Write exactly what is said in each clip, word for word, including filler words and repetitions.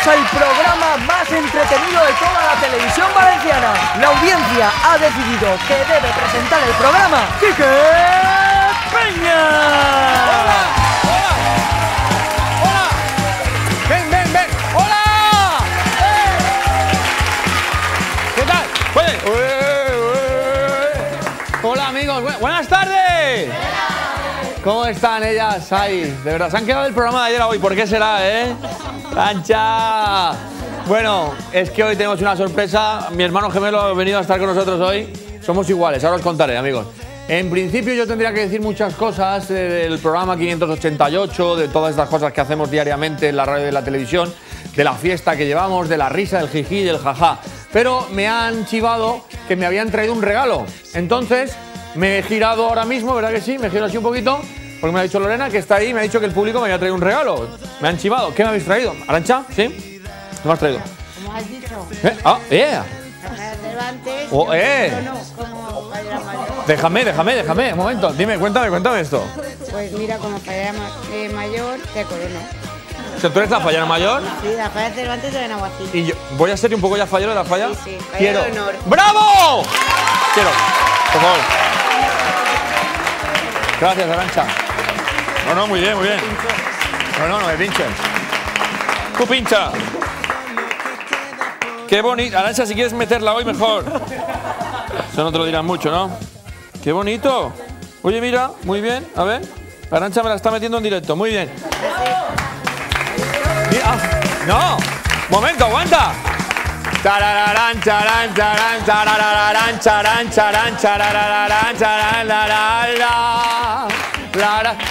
al programa más entretenido de toda la televisión valenciana. La audiencia ha decidido que debe presentar el programa Quique Peña. ¡Hola! ¡Hola! ¡Hola! ¡Ven, ven, ven! ¡Hola! ¡Eh! ¿Qué tal? Oye. Hola, amigos. Bu buenas tardes. ¿Cómo están ellas ahí? De verdad, se han quedado del programa de ayer a hoy. ¿Por qué será, eh? ¡Cancha! Bueno, es que hoy tenemos una sorpresa. Mi hermano gemelo ha venido a estar con nosotros hoy. Somos iguales, ahora os contaré, amigos. En principio yo tendría que decir muchas cosas del programa quinientos ochenta y ocho, de todas estas cosas que hacemos diariamente en la radio y en la televisión, de la fiesta que llevamos, de la risa, del jiji y del jajá. Pero me han chivado que me habían traído un regalo. Entonces me he girado ahora mismo, ¿verdad que sí? Me giro así un poquito, porque me ha dicho Lorena que está ahí, me ha dicho que el público me había traído un regalo. Me han chivado. ¿Qué me habéis traído? ¿Arantxa? ¿Sí? ¿Qué me has traído? Como has dicho. ¿Eh? Ah, yeah. Cervantes. Oh, eh. No, no, como Falla Mayor. Déjame, déjame, déjame, un momento. Dime, cuéntame, cuéntame esto. Pues mira, como Falla eh, Mayor, te corono. O sea, ¿tú eres la fallera mayor? Sí, la Falla Cervantes de Benaguacil. Y yo, ¿voy a ser un poco ya fallero de la falla? Sí, sí, fallero Quiero. de honor. ¡Bravo! Quiero, por favor. Gracias, Arantxa. No, no, muy bien, muy bien. No, no, no me pinches. Tú pincha. Qué bonito. Arantxa, si quieres meterla hoy, mejor. Eso no te lo dirán mucho, ¿no? Qué bonito. Oye, mira, muy bien. A ver. Arantxa me la está metiendo en directo. Muy bien. Mira, no. Momento, aguanta. Tarararán, charán, charán, tarararán, charán, charán, charararán, charán, la, la, la, la, la.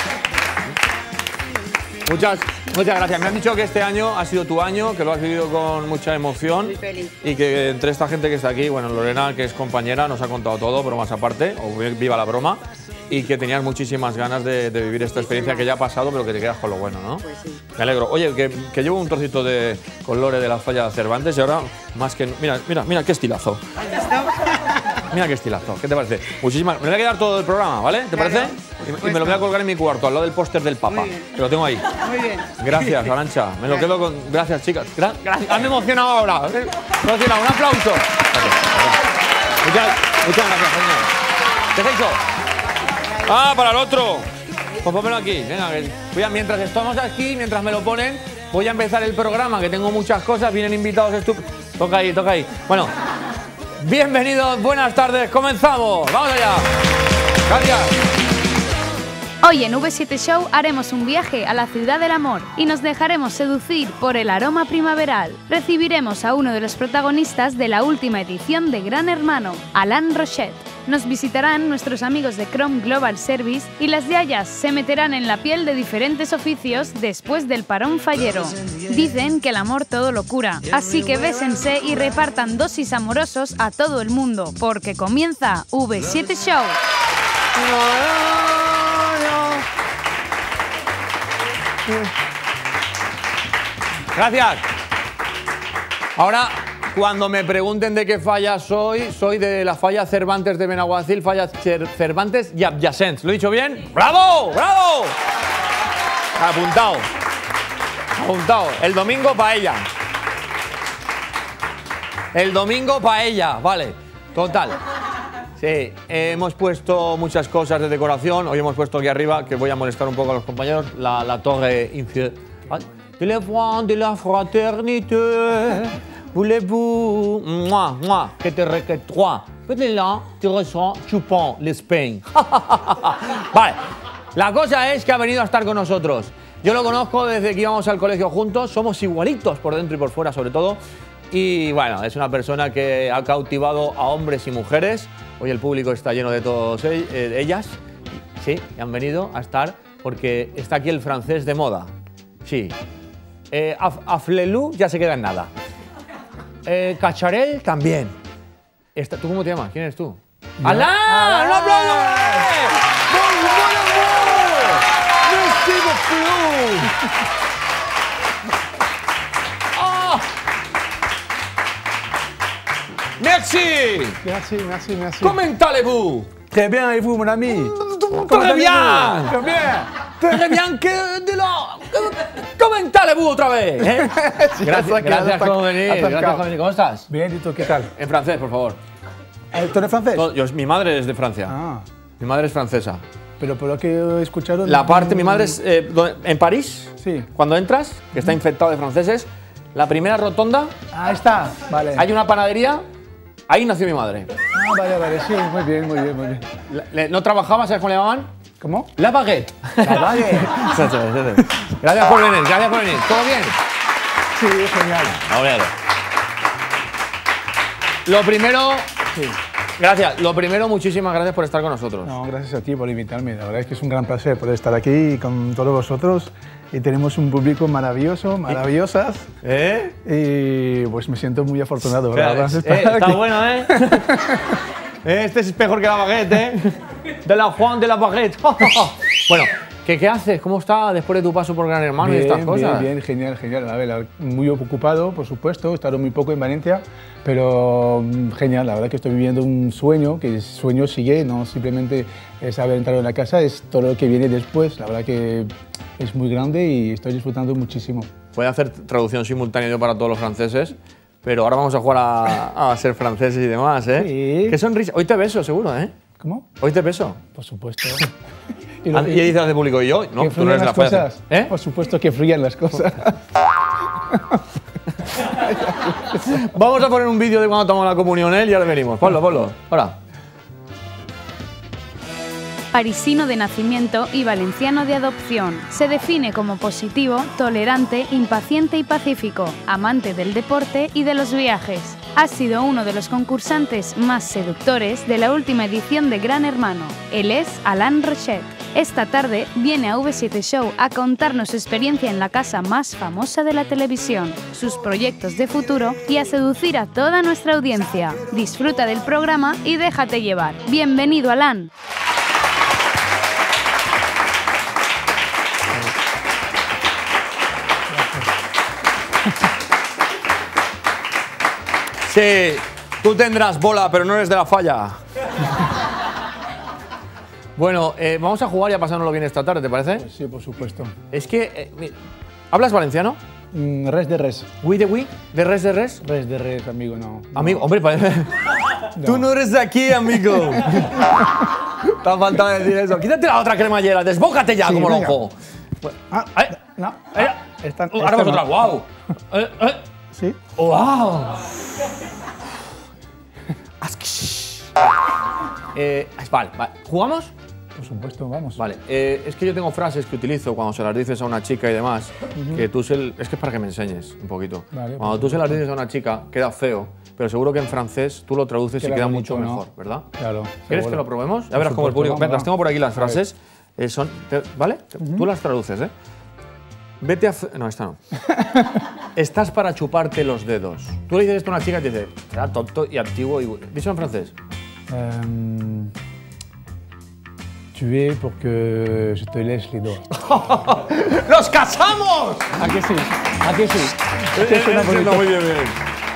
Muchas, muchas gracias. Me han dicho que este año ha sido tu año, que lo has vivido con mucha emoción. Muy feliz. Y que entre esta gente que está aquí, bueno, Lorena, que es compañera, nos ha contado todo, bromas aparte, o viva la broma, y que tenías muchísimas ganas de, de vivir esta experiencia que ya ha pasado, pero que te quedas con lo bueno, ¿no? Pues sí. Me alegro. Oye, que, que llevo un trocito de con Lore de la falla Cervantes y ahora más que… Mira, mira, mira qué estilazo. ¿Has visto? Mira qué estilazo. ¿Qué te parece? Muchísimas… Me voy a quedar todo el programa, ¿vale? ¿Te Claro. parece? Y, y me lo voy a colgar en mi cuarto, al lado del póster del Papa. Muy bien. Que lo tengo ahí. Muy bien. Gracias, Arantxa. Me lo quedo con… Gracias, chicas. Gra gracias. Hazme emocionado ahora. Me he emocionado. Un aplauso. Gracias. Muchas, muchas gracias, señor. ¿Qué has hecho? Ah, para el otro. Pues pónmelo aquí. Venga, que voy a, mientras estamos aquí, mientras me lo ponen, voy a empezar el programa, que tengo muchas cosas. Vienen invitados estupendos. Toca ahí, toca ahí. Bueno, bienvenidos, buenas tardes. Comenzamos. Vamos allá. Gracias. Hoy en V siete Show haremos un viaje a la ciudad del amor y nos dejaremos seducir por el aroma primaveral. Recibiremos a uno de los protagonistas de la última edición de Gran Hermano, Alain Rochet. Nos visitarán nuestros amigos de Chrome Global Service y las yayas se meterán en la piel de diferentes oficios después del parón fallero. Dicen que el amor todo lo cura, así que bésense y repartan dosis amorosos a todo el mundo, porque comienza V siete Show. Gracias. Ahora, cuando me pregunten de qué falla soy, soy de la falla Cervantes de Benaguacil, falla Cervantes y Adyacents. ¿Lo he dicho bien? ¡Bravo! ¡Bravo! Apuntado. Apuntado. El domingo paella. El domingo paella, vale. Total. Sí, hemos puesto muchas cosas de decoración. Hoy hemos puesto aquí arriba, que voy a molestar un poco a los compañeros, la, la torre infiel. De la de la fraternité. Voulez-vous, moi, moi, que te requête trois. Peut-être là, te ressens chupant l'Espagne. Vale, la cosa es que ha venido a estar con nosotros. Yo lo conozco desde que íbamos al colegio juntos, somos igualitos por dentro y por fuera sobre todo. Y bueno, es una persona que ha cautivado a hombres y mujeres. Hoy el público está lleno de todas ellas. Sí, han venido a estar porque está aquí el francés de moda. Sí. Eh, Aflelou ya se queda en nada. Eh, Cacharel también. Esta, ¿tú cómo te llamas? ¿Quién eres tú? ¡Alain! ¡Un aplauso! ¡Bon, bon amour! ¡Merci beaucoup! ¡Oh! ¡Merci! Merci, merci, merci. Comment allez-vous? Très bien, et vous, mon ami? Très bien! Très bien. Très bien que de la… Comment ¡Cuéntale-vous otra vez! ¿eh? Sí, Gracias, hasta- gracias hasta- por venir. atascado. Gracias por venir. ¿Cómo estás? Bien, ¿y tú qué tal? En francés, por favor. Eh, ¿Tú eres francés? Todo- yo- mi madre es de Francia. Ah, Mi madre es francesa. pero por lo que he escuchado… La parte, mi madre es eh, do- en París. Sí. Cuando entras, que está infectado de franceses, la primera rotonda, Ahí está, vale. hay una panadería. Ahí nació mi madre. Ah, vale, vale, sí, muy bien, muy bien, muy bien. La- le- ¿No trabajaba? ¿Sabes cómo le llamaban? ¿Cómo? La baguette. La baguette. Gracias por venir, gracias por venir. ¿Todo bien? Sí, genial. Lo primero, Sí. gracias. Lo primero, muchísimas gracias por estar con nosotros. No, gracias a ti por invitarme. La verdad es que es un gran placer poder estar aquí con todos vosotros. Y tenemos un público maravilloso, maravillosas. ¿Eh? Y pues me siento muy afortunado. O sea, ¿verdad? es- Estar eh, está aquí. bueno, ¿eh? Este es mejor que la baguette, ¿eh? De la Juan de la baguette. Bueno, ¿qué, ¿qué haces? ¿Cómo está después de tu paso por Gran Hermano Bien, y estas cosas? Bien, bien, genial, genial. A ver, la- muy ocupado, por supuesto. He estado muy poco en Valencia, pero mm, genial. La verdad que estoy viviendo un sueño, que el sueño sigue, no simplemente es haber entrado en la casa, es todo lo que viene después. La verdad que es muy grande y estoy disfrutando muchísimo. Voy a hacer traducción simultánea yo para todos los franceses, pero ahora vamos a jugar a, a ser franceses y demás, ¿eh? Sí. Qué sonrisa. Hoy te beso, seguro, ¿eh? ¿Cómo? Hoy te beso. Por supuesto. Y, y dices de público, y yo, no, que tú no eres fluyan la las frase. cosas. ¿Eh? Por supuesto que fluyan las cosas. Vamos a poner un vídeo de cuando tomamos la comunión él y ahora venimos. Ponlo, ponlo. Ahora. Parisino de nacimiento y valenciano de adopción. Se define como positivo, tolerante, impaciente y pacífico, amante del deporte y de los viajes. Ha sido uno de los concursantes más seductores de la última edición de Gran Hermano. Él es Alain Rochet. Esta tarde viene a V siete Show a contarnos su experiencia en la casa más famosa de la televisión, sus proyectos de futuro y a seducir a toda nuestra audiencia. Disfruta del programa y déjate llevar. Bienvenido, Alain. Sí, tú tendrás bola, pero no eres de la falla. Bueno, eh, vamos a jugar y a pasárnoslo bien esta tarde, ¿te parece? Sí, por supuesto. Es que. eh, mi- ¿Hablas valenciano? Mm, res de res. ¿Oui de oui? ¿De res de res? Res de res, amigo, no. Amigo, hombre, parece. Tú no eres de aquí, amigo. Te ha faltado decir eso. Quítate la otra cremallera, desbócate ya Sí, como venga. loco. Ah, Eh, no. eh, Ah, esta- Ahora esta vosotras, no. wow. Eh, eh, Sí. wow. Eh, vale, vale. ¿Jugamos? Por supuesto, vamos. Vale. Eh, es que yo tengo frases que utilizo cuando se las dices a una chica y demás, que tú se, es que es para que me enseñes un poquito. Vale, cuando por tú se las dices a una chica, queda feo, pero seguro que en francés tú lo traduces Queda y queda bonito, mucho ¿no? mejor, ¿verdad? Claro. ¿Quieres seguro. que lo probemos? Ya Por verás cómo el supuesto, público. vamos, Ven, las vamos. tengo por aquí las A ver. frases. Eh, son, te- ¿Vale? Tú las traduces, ¿eh? Vete a. f- No, esta no. Estás para chuparte los dedos. Tú le dices esto a una chica y te dice, será tonto y antiguo y. Dicho en francés. Euh, tu es pour que je te laisse les doigts. ¡Nos casamos! ¿A que sí? ¿A que sí? Eh, ¿Qué suena eh, bonito? muy bien, bien.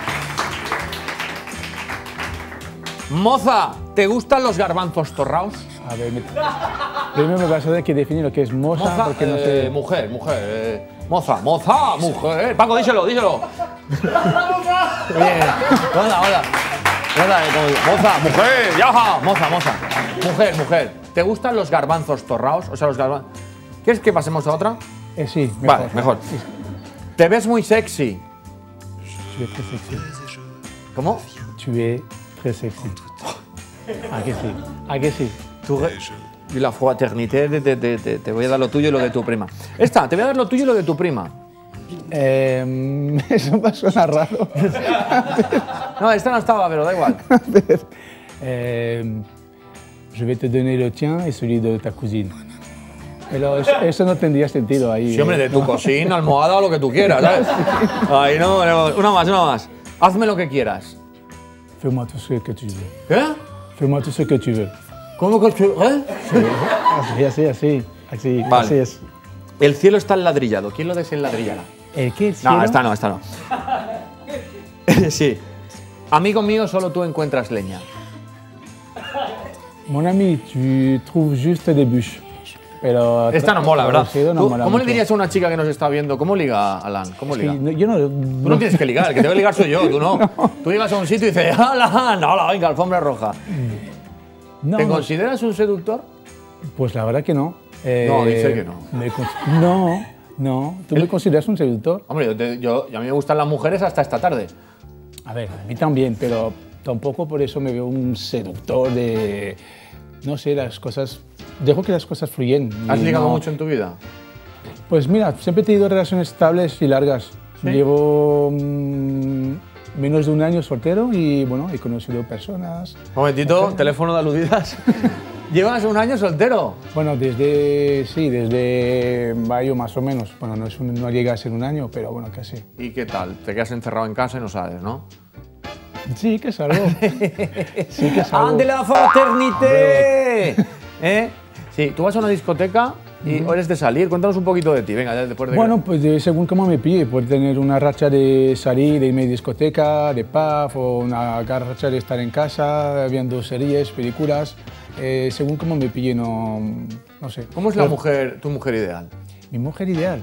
Moza, ¿te gustan los garbanzos torraos? A ver, me- primero me vas a tener que definir lo que es moza, Moza, porque no eh, sé. mujer, mujer. eh, moza, moza, mujer. Paco, díselo, díselo. Bien. Hola, hola. Hola, eh, como- moza, mujer, yaja. Moza, moza. Mujer, mujer. ¿Te gustan los garbanzos torraos? O sea, los garbanzos. ¿Quieres que pasemos a otra? Eh, sí, mejor. Vale, mejor. Sí, ¿Te ves muy sexy? tu es très sexy. ¿Cómo? Tu es très sexy. ¿A que sí? ¿A que sí? Tu re- y la fraternité, de, de- de- de- te voy a dar lo tuyo y lo de tu prima. Esta, te voy a dar lo tuyo y lo de tu prima. Eh, eso me suena raro. No, esta no estaba, pero da igual. A ver. Eh, je vais te donner le tien et celui de ta cousine. Pero eso, eso no tendría sentido ahí. Sí, hombre, de ¿eh? tu cocina, almohada o lo que tú quieras, ¿sabes? Ay, no, no, una más, una más. Hazme lo que quieras. Fais-moi tout ce que tu veux. ¿Qué? Fais-moi tout ce que tu veux. ¿Cómo que tú? ¿Eh? Así, así, así. Así, Vale. así es. El cielo está enladrillado. ¿Quién lo desenladrillará? ¿El qué? ¿El cielo? No, esta no, esta no. Sí. Amigo mío, solo tú encuentras leña. Mon ami, tu trouves juste des bûches. pero Esta no mola, ¿verdad? traducido no ¿Tú, mola ¿Cómo le mucho. dirías a una chica que nos está viendo? ¿Cómo liga, Alan? ¿Cómo Es que liga? no- yo no, Tú no tienes que ligar, el que te va a ligar soy yo, tú no. Tú llegas a un sitio y dices, ¡Alan! ¡Hola, venga, alfombra roja! no, ¿Te no, consideras un seductor? pues la verdad que no. Eh, No, dice que no. me cons- no, no. ¿Tú me consideras un seductor? Hombre, yo, te- yo- a mí me gustan las mujeres hasta esta tarde. A ver, a mí también, pero tampoco por eso me veo un seductor de... No sé, las cosas... Dejo que las cosas fluyen. ¿Has y ligado no- mucho en tu vida? Pues mira, siempre he tenido relaciones estables y largas. ¿Sí? Llevo mm, menos de un año soltero y bueno, he conocido personas. Momentito, teléfono de aludidas. ¿Llevas un año soltero? Bueno, desde, sí, desde mayo más o menos. Bueno, no, es un- no llega a ser un año, pero bueno, casi. ¿Y qué tal? Te quedas encerrado en casa y no sales, ¿no? Sí, que es algo. Sí, que es algo. ¡Ande la fraternité! ¿Eh? Sí, tú vas a una discoteca y eres de salir. Cuéntanos un poquito de ti, venga, ya después de... Bueno, pues de- según cómo me pille, puedo tener una racha de salir, de irme a discoteca, de pub, o una racha de estar en casa, viendo series, películas. Eh, según cómo me pille, no, no sé. ¿Cómo es la Pero mujer, tu mujer ideal? Mi mujer ideal,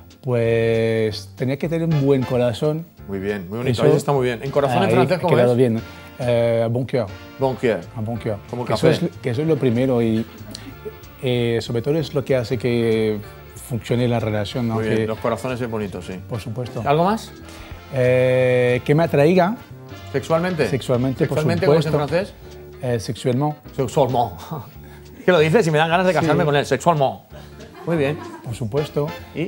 pues tenía que tener un buen corazón. Muy bien, muy bonito. Eso- Ahí está muy bien. ¿En corazón en Ahí francés ha cómo quedado es? bien. Eh, bon cœur. Bon cœur. Un bon cœur. Como que, café. eso es, que eso es lo primero y eh, sobre todo es lo que hace que funcione la relación, ¿no? Muy Que, bien, los corazones es bonito, sí. por supuesto. ¿Algo más? Eh, que me atraiga ¿Sexualmente? sexualmente, por ¿Sexualmente cómo es en supuesto. francés? Eh, sexuellement, Sexualmente. ¿Qué lo dices? Si me dan ganas de casarme Sí. con él. Sexualmente. Muy bien. por supuesto. ¿Y?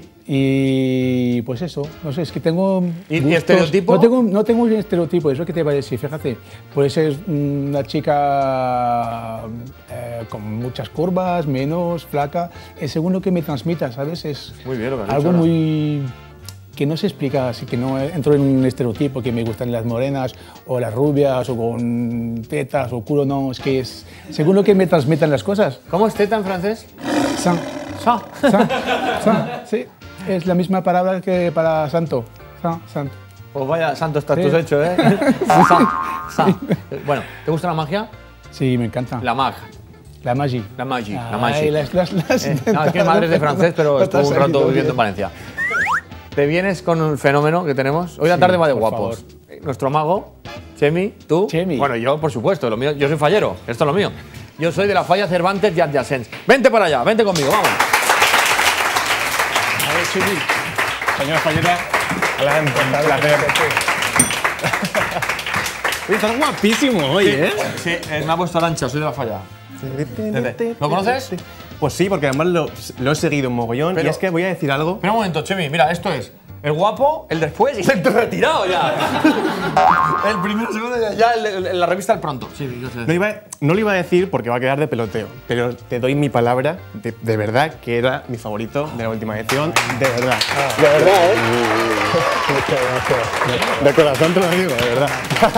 Y pues eso, no sé, es que tengo. ¿Y- y gustos- estereotipo? No tengo, no tengo un estereotipo, es lo que te iba a decir, fíjate. Puede ser una chica eh, con muchas curvas, menos, flaca, es según lo que me transmita, ¿sabes? Es Muy bien lo que has algo dicho ahora. muy. Que no se explica, así que no entro en un estereotipo que me gustan las morenas o las rubias o con tetas o culo, no, es que es según lo que me transmitan las cosas. ¿Cómo es teta en francés? San, Sa. san, san, sí, es la misma palabra que para santo, san, santo. Pues vaya, santo estás Sí. tú hecho, ¿eh? Sa. Sa. Bueno, ¿te gusta la magia? Sí, me encanta. La mag. La magie. La magie, la Ay, magie. las- las- las Eh, no, es que mi madre es de francés, pero estuvo un rato viviendo en Valencia. ¿Te vienes con un fenómeno que tenemos? Hoy la Sí, tarde va de por guapos. Eh, Nuestro mago, Chemi, tú. Chemi. Bueno, yo, por supuesto, lo mío, yo soy fallero, esto es lo mío. Yo soy de la falla Cervantes y adyacents. Vente para allá, vente conmigo, vamos. A ver, Chimi. Señor Fallera, Alan, un placer. Oye, estás guapísimo hoy, ¿eh? Sí, eh, me ha puesto Arancha, soy de la falla. ¿Lo conoces? Pues sí, porque además lo, lo he seguido un mogollón. Pero- y es que voy a decir algo. Espera un momento, Chemi, mira, esto es el guapo, el después y el retirado ya. El primero, segundo, ya, ya el- el- en la revista El Pronto. Sí, yo sé. No, iba, no lo iba a decir porque va a quedar de peloteo, pero te doy mi palabra de, de verdad que era mi favorito de la última edición. De verdad. De verdad, ¿eh? De corazón te lo digo, de verdad.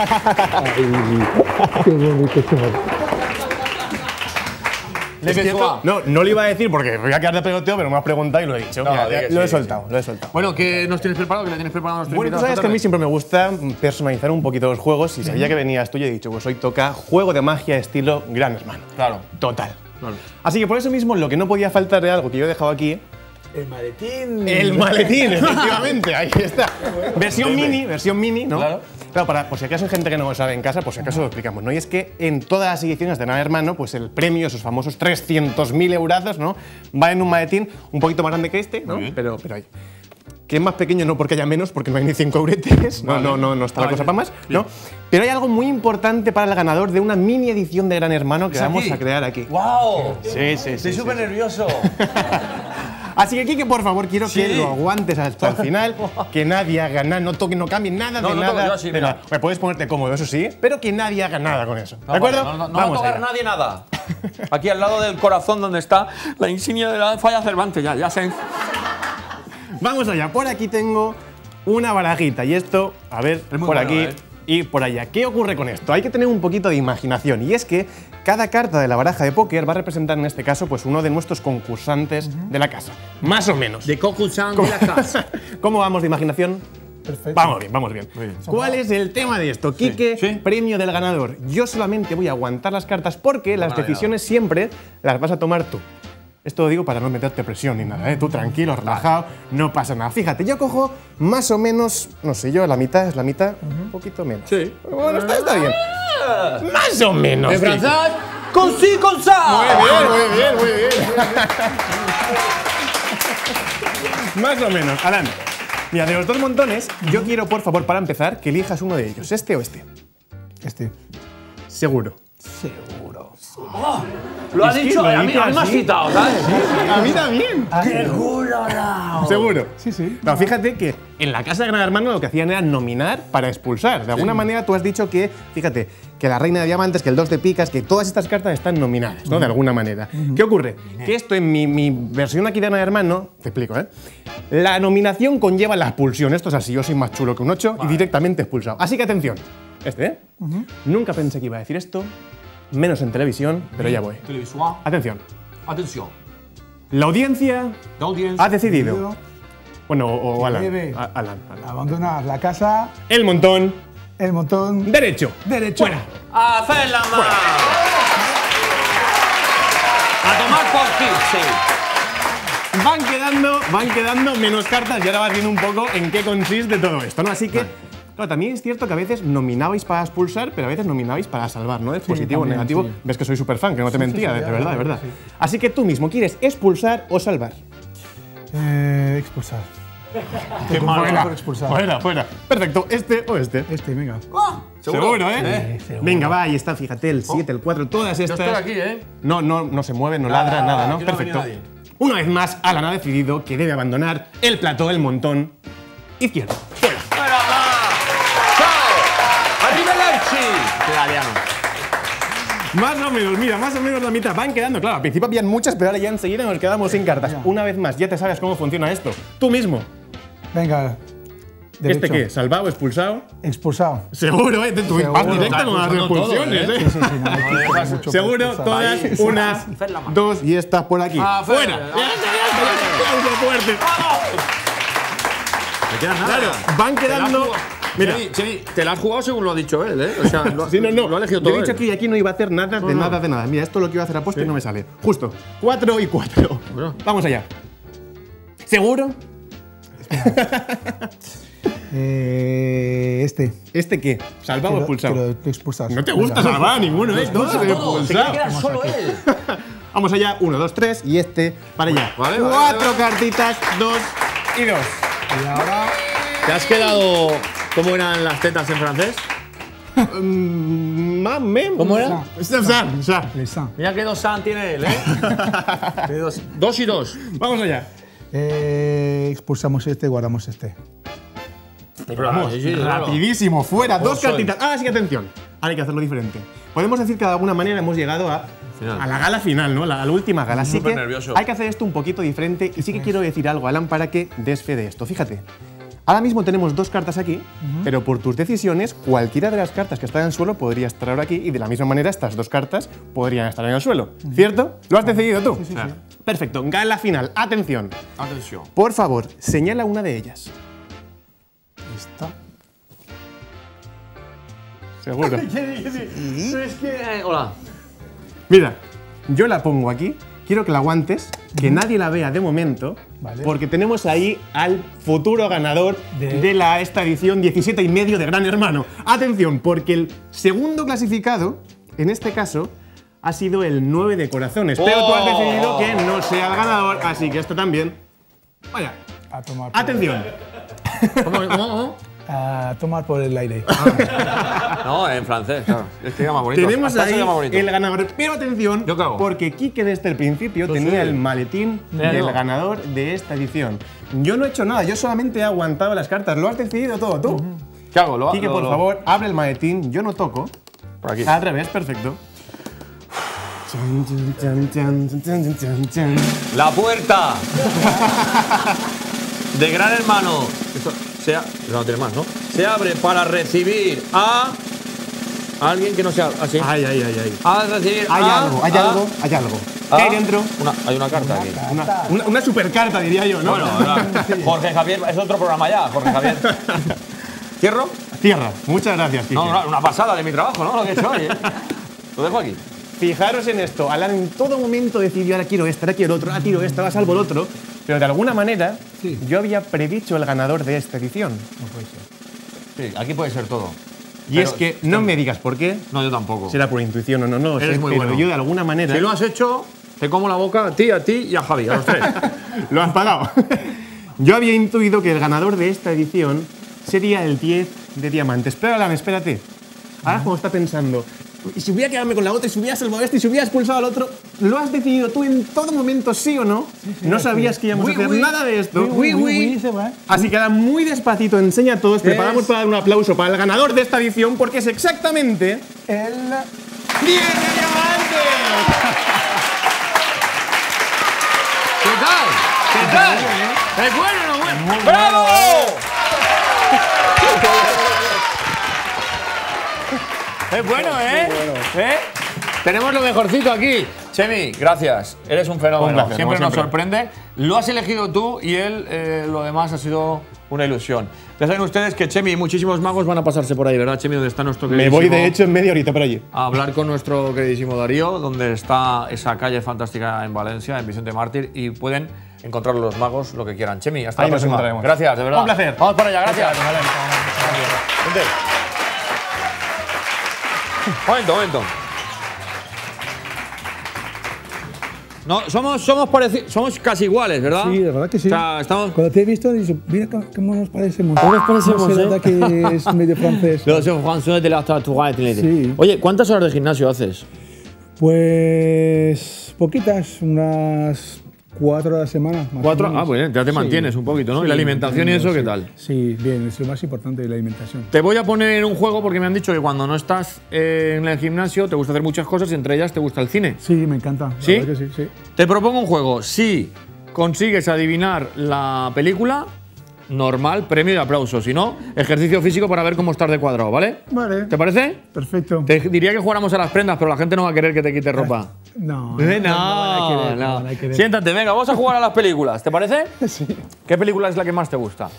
Le Es que beso a. no, no lo iba a decir porque voy a quedar de peloteo, pero me has preguntado y lo he dicho. No, Mira, di que lo sí, he sí, soltado, lo he soltado. Bueno, ¿qué nos tienes preparado? ¿Qué le tienes preparado a nuestro Bueno, tú invitado sabes esta que a mí tarde? siempre me gusta personalizar un poquito los juegos y sabía que venías tú y he dicho, pues hoy toca juego de magia estilo Gran Hermano. Claro. Total. Claro. Así que por eso mismo lo que no podía faltar de algo que yo he dejado aquí, El maletín. el maletín, efectivamente, ahí está. Versión mini, versión mini, ¿no? Claro. Claro, para, por si acaso hay gente que no lo sabe en casa, por si acaso lo explicamos, ¿no? Y es que en todas las ediciones de Gran Hermano, pues el premio, esos famosos trescientos mil eurazos, ¿no? Va en un maletín un poquito más grande que este, ¿no? Muy bien. Pero, pero hay. Que es más pequeño no porque haya menos, porque no hay ni cinco euretes, no, Vale. no, no, no está la Vale. cosa para más, Bien. ¿no? Pero hay algo muy importante para el ganador de una mini edición de Gran Hermano que ¿Es vamos aquí? a crear aquí. ¡Wow! Sí, sí, sí. Estoy sí, súper sí. nervioso. Así que, Kike, por favor, quiero que Sí. lo aguantes hasta el final, que nadie haga nada, no toque, no cambie nada No, de no nada. toco, yo así, de mira. nada. Me puedes ponerte cómodo, eso sí, pero que nadie haga nada con eso. No, ¿De acuerdo? vale, no, no, no Vamos va a tocar allá. nadie nada. Aquí al lado del corazón donde está la insignia de la falla Cervantes, ya, ya sé. Vamos allá. Por aquí tengo una barajita y esto, a ver, Es muy por bueno, aquí ¿eh? y por allá. ¿Qué ocurre con esto? Hay que tener un poquito de imaginación y es que cada carta de la baraja de póker va a representar en este caso pues uno de nuestros concursantes de la casa. Más o menos. De Cocuchan de la casa. ¿Cómo vamos de imaginación? Perfecto. Vamos bien, vamos bien. bien. ¿Cuál es el tema de esto? Quique, sí. premio del ganador. Yo solamente voy a aguantar las cartas porque las ganado. decisiones siempre las vas a tomar tú. Esto lo digo para no meterte presión ni nada, ¿eh? Tú tranquilo, relajado, no pasa nada. Fíjate, yo cojo más o menos, no sé, yo la mitad, es la mitad, un poquito menos. Sí. Bueno, está, está bien. Más o menos. En francés, con sí, con sa. Muy bien, muy bien, muy bien. Más o menos. Alan, mira, de los dos montones, yo quiero, por favor, para empezar, que elijas uno de ellos. ¿Este o este? Este. Seguro. Seguro. Lo has Es que dicho, lo a mí, dice a mí me has así. citado, ¿sabes? A mí también. ¡Qué culo, Seguro. Sí, sí. No, fíjate que en la casa de Gran Hermano lo que hacían era nominar para expulsar. De alguna manera tú has dicho que, fíjate, que la reina de diamantes, que el dos de picas, que todas estas cartas están nominadas, ¿no? De alguna manera. ¿Qué ocurre? Que esto en mi, mi versión aquí de Gran Hermano, te explico, ¿eh? La nominación conlleva la expulsión. Esto es así, yo soy más chulo que un ocho y directamente expulsado. Así que atención. Este, ¿eh? Nunca pensé que iba a decir esto, menos en televisión, pero ya voy. Televisual. Atención. Atención. La audiencia La audiencia. ha decidido. Bueno, o, o Alan. Debe A- Alan, Alan. abandonar la casa, El montón. el montón Derecho. derecho. Fuera. A hacer la mano. A tomar por ti, sí. Van quedando, van quedando menos cartas y ahora vas viendo un poco en qué consiste todo esto, ¿no? Así que, claro, también es cierto que a veces nominabais para expulsar, pero a veces nominabais para salvar, ¿no? Es positivo o también, negativo. sí. Ves que soy súper fan, que no te mentía, sí, de, ya, de verdad, ya, de verdad. sí. Así que tú mismo, ¿quieres expulsar o salvar? Eh, expulsar. Qué Fuera, por expulsar. Fuera, fuera. Perfecto, este o este. Este, venga. Seguro, ¿eh? Eh, seguro. Venga, va, ahí está, fíjate, el siete, el cuatro, todas estas. estoy aquí, ¿eh? No, no, no se mueve, no ladra, nada, ¿no? aquí no ha Perfecto. venido nadie. Una vez más, Alan ha decidido que debe abandonar el plató, el montón izquierdo. Fuera. ¡Fuera, va! ¡Chao! ¡Arrivederci! Italiano. Más o menos, mira, más o menos la mitad. Van quedando, claro, al principio habían muchas, pero ahora ya enseguida nos quedamos sin cartas. Una vez más, ya te sabes cómo funciona esto. Tú mismo. Venga. Derecho. ¿Este qué? ¿Salvado, expulsado? Expulsado. Seguro, ¿eh? Tú Seguro. vas directa con las Expulsando todo, expulsiones, ¿eh? ¿eh? Sí, sí, sí. No, hay que hacer mucho Seguro, para expulsar. todas, Ahí, sí, una, Hacer la mano. dos y estas por aquí. Ah, ¡Fuera! fuera. ¡Ya está, ya está! ya está! ¡Aplauso fuerte! Me queda nada. Claro, van quedando. Mira, Mira, Chevy, te la has jugado según lo ha dicho él, ¿eh? O sea, lo, sí, no, no. lo ha elegido Yo todo he dicho él. que aquí no iba a hacer nada de nada de nada. Mira, esto lo que iba a hacer a poste y no me sale. Justo. Cuatro y cuatro. Bueno. Vamos allá. ¿Seguro? Eh, este. ¿Este qué? ¿Salvado o Quiero- expulsado? quiero expulsar. No te gusta salvar a ninguno, ¿eh? Todos Todo, se quiere expulsado. quedar solo él. Vamos allá. Uno, dos, tres y este para allá. Vale, vale, Cuatro vale. cartitas, dos y dos. Y ahora. ¿Te has quedado cómo eran las tetas en francés? Mm, Mame. ¿Cómo era? Sa, sa, sa. Le sang. Mira que dos san tiene él, ¿eh? Tiene dos, dos y dos. Vamos allá. Eh, expulsamos este, guardamos este. Pero vamos, sí, sí, claro. Rapidísimo, fuera, dos soy. cartitas. Ah, sí, atención. Ahora hay que hacerlo diferente. Podemos decir que de alguna manera hemos llegado a, Final. a la gala final, ¿no? La, a la última gala. Así Súper que nervioso. hay que hacer esto un poquito diferente. Y sí que quiero decir algo, Alan, para que des fe de esto. Fíjate. Ahora mismo tenemos dos cartas aquí, pero por tus decisiones, cualquiera de las cartas que están en el suelo podría estar ahora aquí y de la misma manera estas dos cartas podrían estar en el suelo. ¿Cierto? ¿Lo has decidido tú? Sí, sí, sí. Perfecto. Gala final. Atención. Atención. Por favor, señala una de ellas. Esta. Seguro. Es que. eh, hola. Mira, yo la pongo aquí. Quiero que la aguantes, que nadie la vea de momento, Vale. porque tenemos ahí al futuro ganador de, De- la, esta edición diecisiete y medio de Gran Hermano. Atención, porque el segundo clasificado, en este caso, ha sido el nueve de corazones. Pero tú has Oh. decidido que no sea el ganador, así que esto también. Vaya, A tomar por, atención. ¿Cómo, cómo, cómo? a tomar por el aire. No, en francés, claro. Es que llama bonito. Tenemos Hasta eso ahí llama bonito. el ganador. Pero atención, ¿Yo qué hago? porque Quique desde el principio Yo tenía sé. el maletín Ya, del no. ganador de esta edición. Yo no he hecho nada, yo solamente he aguantado las cartas. Lo has decidido todo tú. ¿Qué hago? Lo, Quique, lo- por lo- favor, abre el maletín. Yo no toco. Por aquí. Al revés, perfecto. La puerta de Gran Hermano. Esto se a- eso no tiene más, ¿no? Se abre para recibir a alguien que no sea así. Ay, ay, ay, ay. A recibir Hay a, algo, hay a- algo, hay algo. a- ¿Qué hay dentro? Una, hay una carta aquí. Una, una, una super carta, diría yo, ¿no? Bueno, ahora, Jorge Javier, es otro programa ya, Jorge Javier. ¿Cierro? Cierra. Muchas gracias, Quique. No, una, una pasada de mi trabajo, ¿no? Lo que he hecho hoy, ¿eh? Lo dejo aquí. Fijaros en esto. Alan en todo momento decidió, ahora quiero esto, ahora quiero otro, ahora quiero esto, ahora salvo el otro. Pero de alguna manera, Sí. yo había predicho el ganador de esta edición. No puede ser. Sí, aquí puede ser todo. Y Pero- es que, no me digas por qué, No, yo tampoco. será por intuición o no, no lo Eres sé, muy pero bueno. yo de alguna manera… Si lo has hecho, te como la boca a ti, a ti y a Javi, a los tres. Lo has pagado. Yo había intuido que el ganador de esta edición sería el diez de diamantes. Pero Alan, espérate. Ahora como está pensando, y si hubiera quedarme con la otra, y si hubiera salvado este, y si hubiera expulsado al otro, ¿lo has decidido tú en todo momento, sí o no? No sabías que íbamos Oui, a hacer oui. nada de esto. Oui, oui, oui, se va. Así que ahora muy despacito, enseña a todos, preparamos para dar un aplauso para el ganador de esta edición, porque es exactamente El… diez de diamantes. ¿Qué tal? ¿Qué tal? ¿Es bueno o no bueno? ¡Bravo! Es bueno, ¿eh? ¿Eh? Tenemos lo mejorcito aquí. Chemi, gracias. Eres un fenómeno. Un placer, siempre como nos siempre. sorprende. Lo has elegido tú y él, eh, lo demás ha sido una ilusión. Ya saben ustedes que Chemi y muchísimos magos van a pasarse por ahí, ¿verdad, Chemi? ¿Dónde está nuestro Me queridísimo? voy de hecho en media horita por allí. A hablar con nuestro queridísimo Darío, donde está esa calle fantástica en Valencia, en Vicente Mártir, y pueden encontrar los magos lo que quieran. Chemi, hasta Ahí la nos próxima. encontraremos. Gracias, de verdad. Un placer. Vamos para allá, gracias. Vente. Momento, momento. No, somos, somos, pareci- somos casi iguales, ¿verdad? Sí, la verdad que sí. O sea, estamos… Cuando te he visto, he dicho, mira cómo- cómo nos parecemos. ¿Cómo nos parecemos, No se eh? nota que es medio francés. Los Français de la Tourette. Sí. Oye, ¿cuántas horas de gimnasio haces? Pues poquitas, unas cuatro a la semana. más Cuatro. o menos. Ah, pues ya te Sí. mantienes un poquito, ¿no? ¿Y la alimentación y eso qué tal? Sí, bien, es lo más importante de la alimentación. Te voy a poner un juego porque me han dicho que cuando no estás eh, en el gimnasio te gusta hacer muchas cosas y entre ellas te gusta el cine. Sí, me encanta. la ¿Sí? verdad que sí, sí. Te propongo un juego. Si consigues adivinar la película, normal, premio y aplauso. Si no, ejercicio físico para ver cómo estás de cuadrado, ¿vale? Vale. ¿Te parece? Perfecto. Te diría que jugáramos a las prendas, pero la gente no va a querer que te quite ropa. No, Eh, no, van a No, querer, no. van a querer. Siéntate, venga, vamos a jugar a las películas. ¿Te parece? Sí. ¿Qué película es la que más te gusta?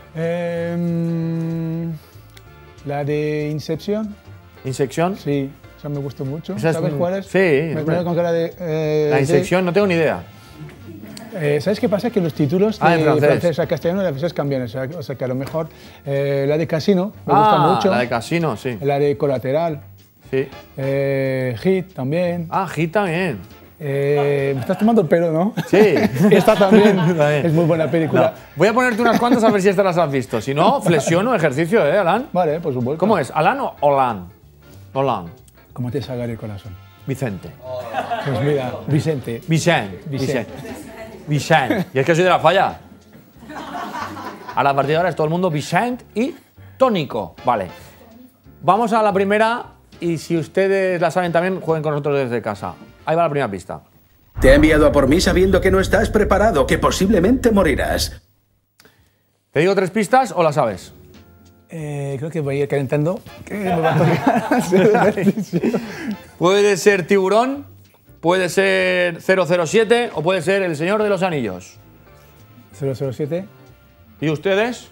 Em, la de Inception, ¿Insección? sí, esa me gustó mucho. Esa es ¿Sabes un- cuál es? sí, Me hombre. acuerdo con cara de… eh, La de- Insección, no tengo ni idea. Eh, ¿Sabes qué pasa? Que los títulos de Ah, en francés. a castellano a veces cambian. O sea, o sea, que a lo mejor eh, la de Casino me ah, gusta mucho. la de Casino, sí. La de Colateral. sí. Eh, Hit también. Ah, Hit también. Eh, me estás tomando el pelo, ¿no? Sí. Esta también. También. Es muy buena película. No. Voy a ponerte unas cuantas a ver si estas las has visto. Si no, flexiono, ejercicio, ¿eh, Alan? Vale, por supuesto. ¿Cómo es? ¿Alan o Olan? Olan. ¿Cómo te salga el corazón? Vicente. Pues mira, Vicente. Vicente. Vicente. Vicente. Y es que soy de la falla. Ahora, a partir de ahora es todo el mundo Vicente y Tónico. Vale. Vamos a la primera y si ustedes la saben también, jueguen con nosotros desde casa. Ahí va la primera pista. Te ha enviado a por mí sabiendo que no estás preparado, que posiblemente morirás. ¿Te digo tres pistas o la sabes? Eh, creo que voy a ir calentando. Que me va a tocar hacer ejercicio. Puede ser Tiburón, puede ser cero cero siete o puede ser El Señor de los Anillos. cero cero siete. ¿Y ustedes?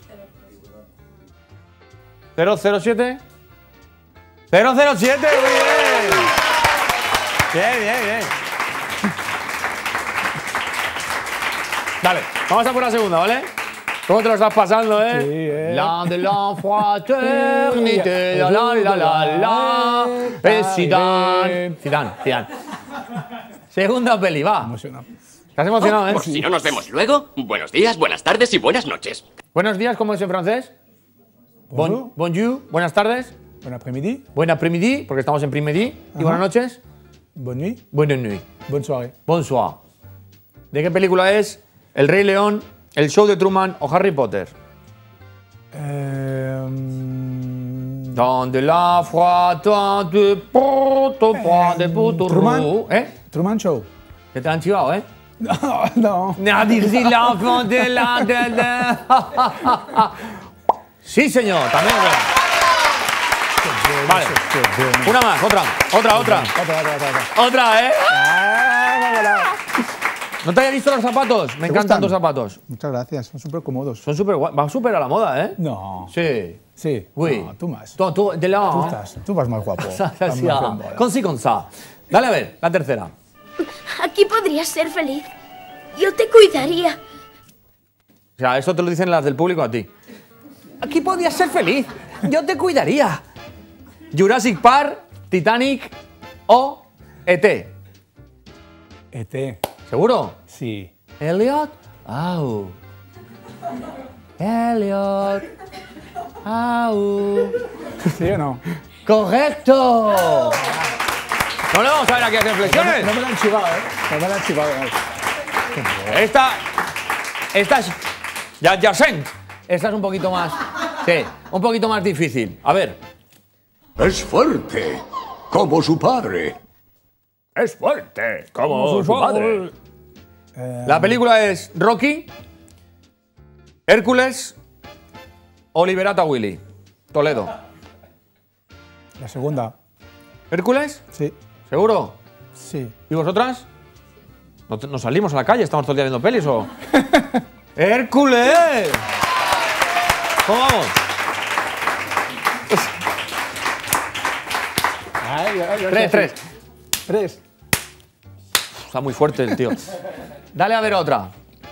¿cero cero siete? ¡cero cero siete! ¡Muy bien! Bien, bien, bien. Dale, vamos a por la segunda, ¿vale? ¿Cómo te lo estás pasando, eh? Sí, eh. La de la fraternité, la la la la la. Es Zidane. Zidane, Zidane. Segunda peli, va. Emocionado. ¿Estás emocionado, eh? Por si no nos vemos luego, buenos días, buenas tardes y buenas noches. Buenos días, ¿cómo es en francés? Bon, bonjour, buenas tardes. Buen après-midi. Buen après-midi, porque estamos en primedi. Y buenas noches. Bonne nuit. Buenas noches. Bonne soirée. Bonsoir. ¿De qué película es? ¿El Rey León, El Show de Truman o Harry Potter? Eh, mm, Donde la fraternité porte pas de puto Truman. ¿Eh? Truman Show. Que te han chivado, ¿eh? No, no. Nadie si l'enfant de la de la. Sí, señor, también es verdad. Vale. Una más, otra, otra, otra. Otra, otra, otra, otra. Otra, ¿eh? Ah, vámonos. ¿No te había visto los zapatos? Me encantan gustan? tus zapatos. Muchas gracias, son súper cómodos. Son súper guay. Va súper a la moda, ¿eh? No. Sí. Sí. Oui. No, tú más. Tú, tú, de la. Tú, estás, tú vas más guapo. Ça, ça, Vas ça. más guapo. Con sí, con ça. Dale a ver, la tercera. Aquí podrías ser feliz. Yo te cuidaría. O sea, eso te lo dicen las del público a ti. Aquí podías ser feliz. Yo te cuidaría. Jurassic Park, Titanic o E T. E T. ¿Seguro? Sí. Elliot. Au. Elliot. Au. ¿Sí o no? ¡Correcto! No le vamos a ver aquí a hacer flexiones. No, no me la han chivado, ¿eh? No me la han chivado. Esta. Esta es. Ya, ya sé. Esta es un poquito más. Sí, un poquito más difícil. A ver. Es fuerte, como su padre. Es fuerte, como su padre. La película es Rocky, Hércules o Liberata Willy. Toledo. La segunda. ¿Hércules? Sí. ¿Seguro? Sí. ¿Y vosotras? ¿No, te- ¿No salimos a la calle? ¿Estamos todo el día viendo pelis o...? ¡Hércules! ¿Cómo vamos? Ay, ay, ay, Tres, tres. Tres. Está muy fuerte el tío. Dale a ver otra.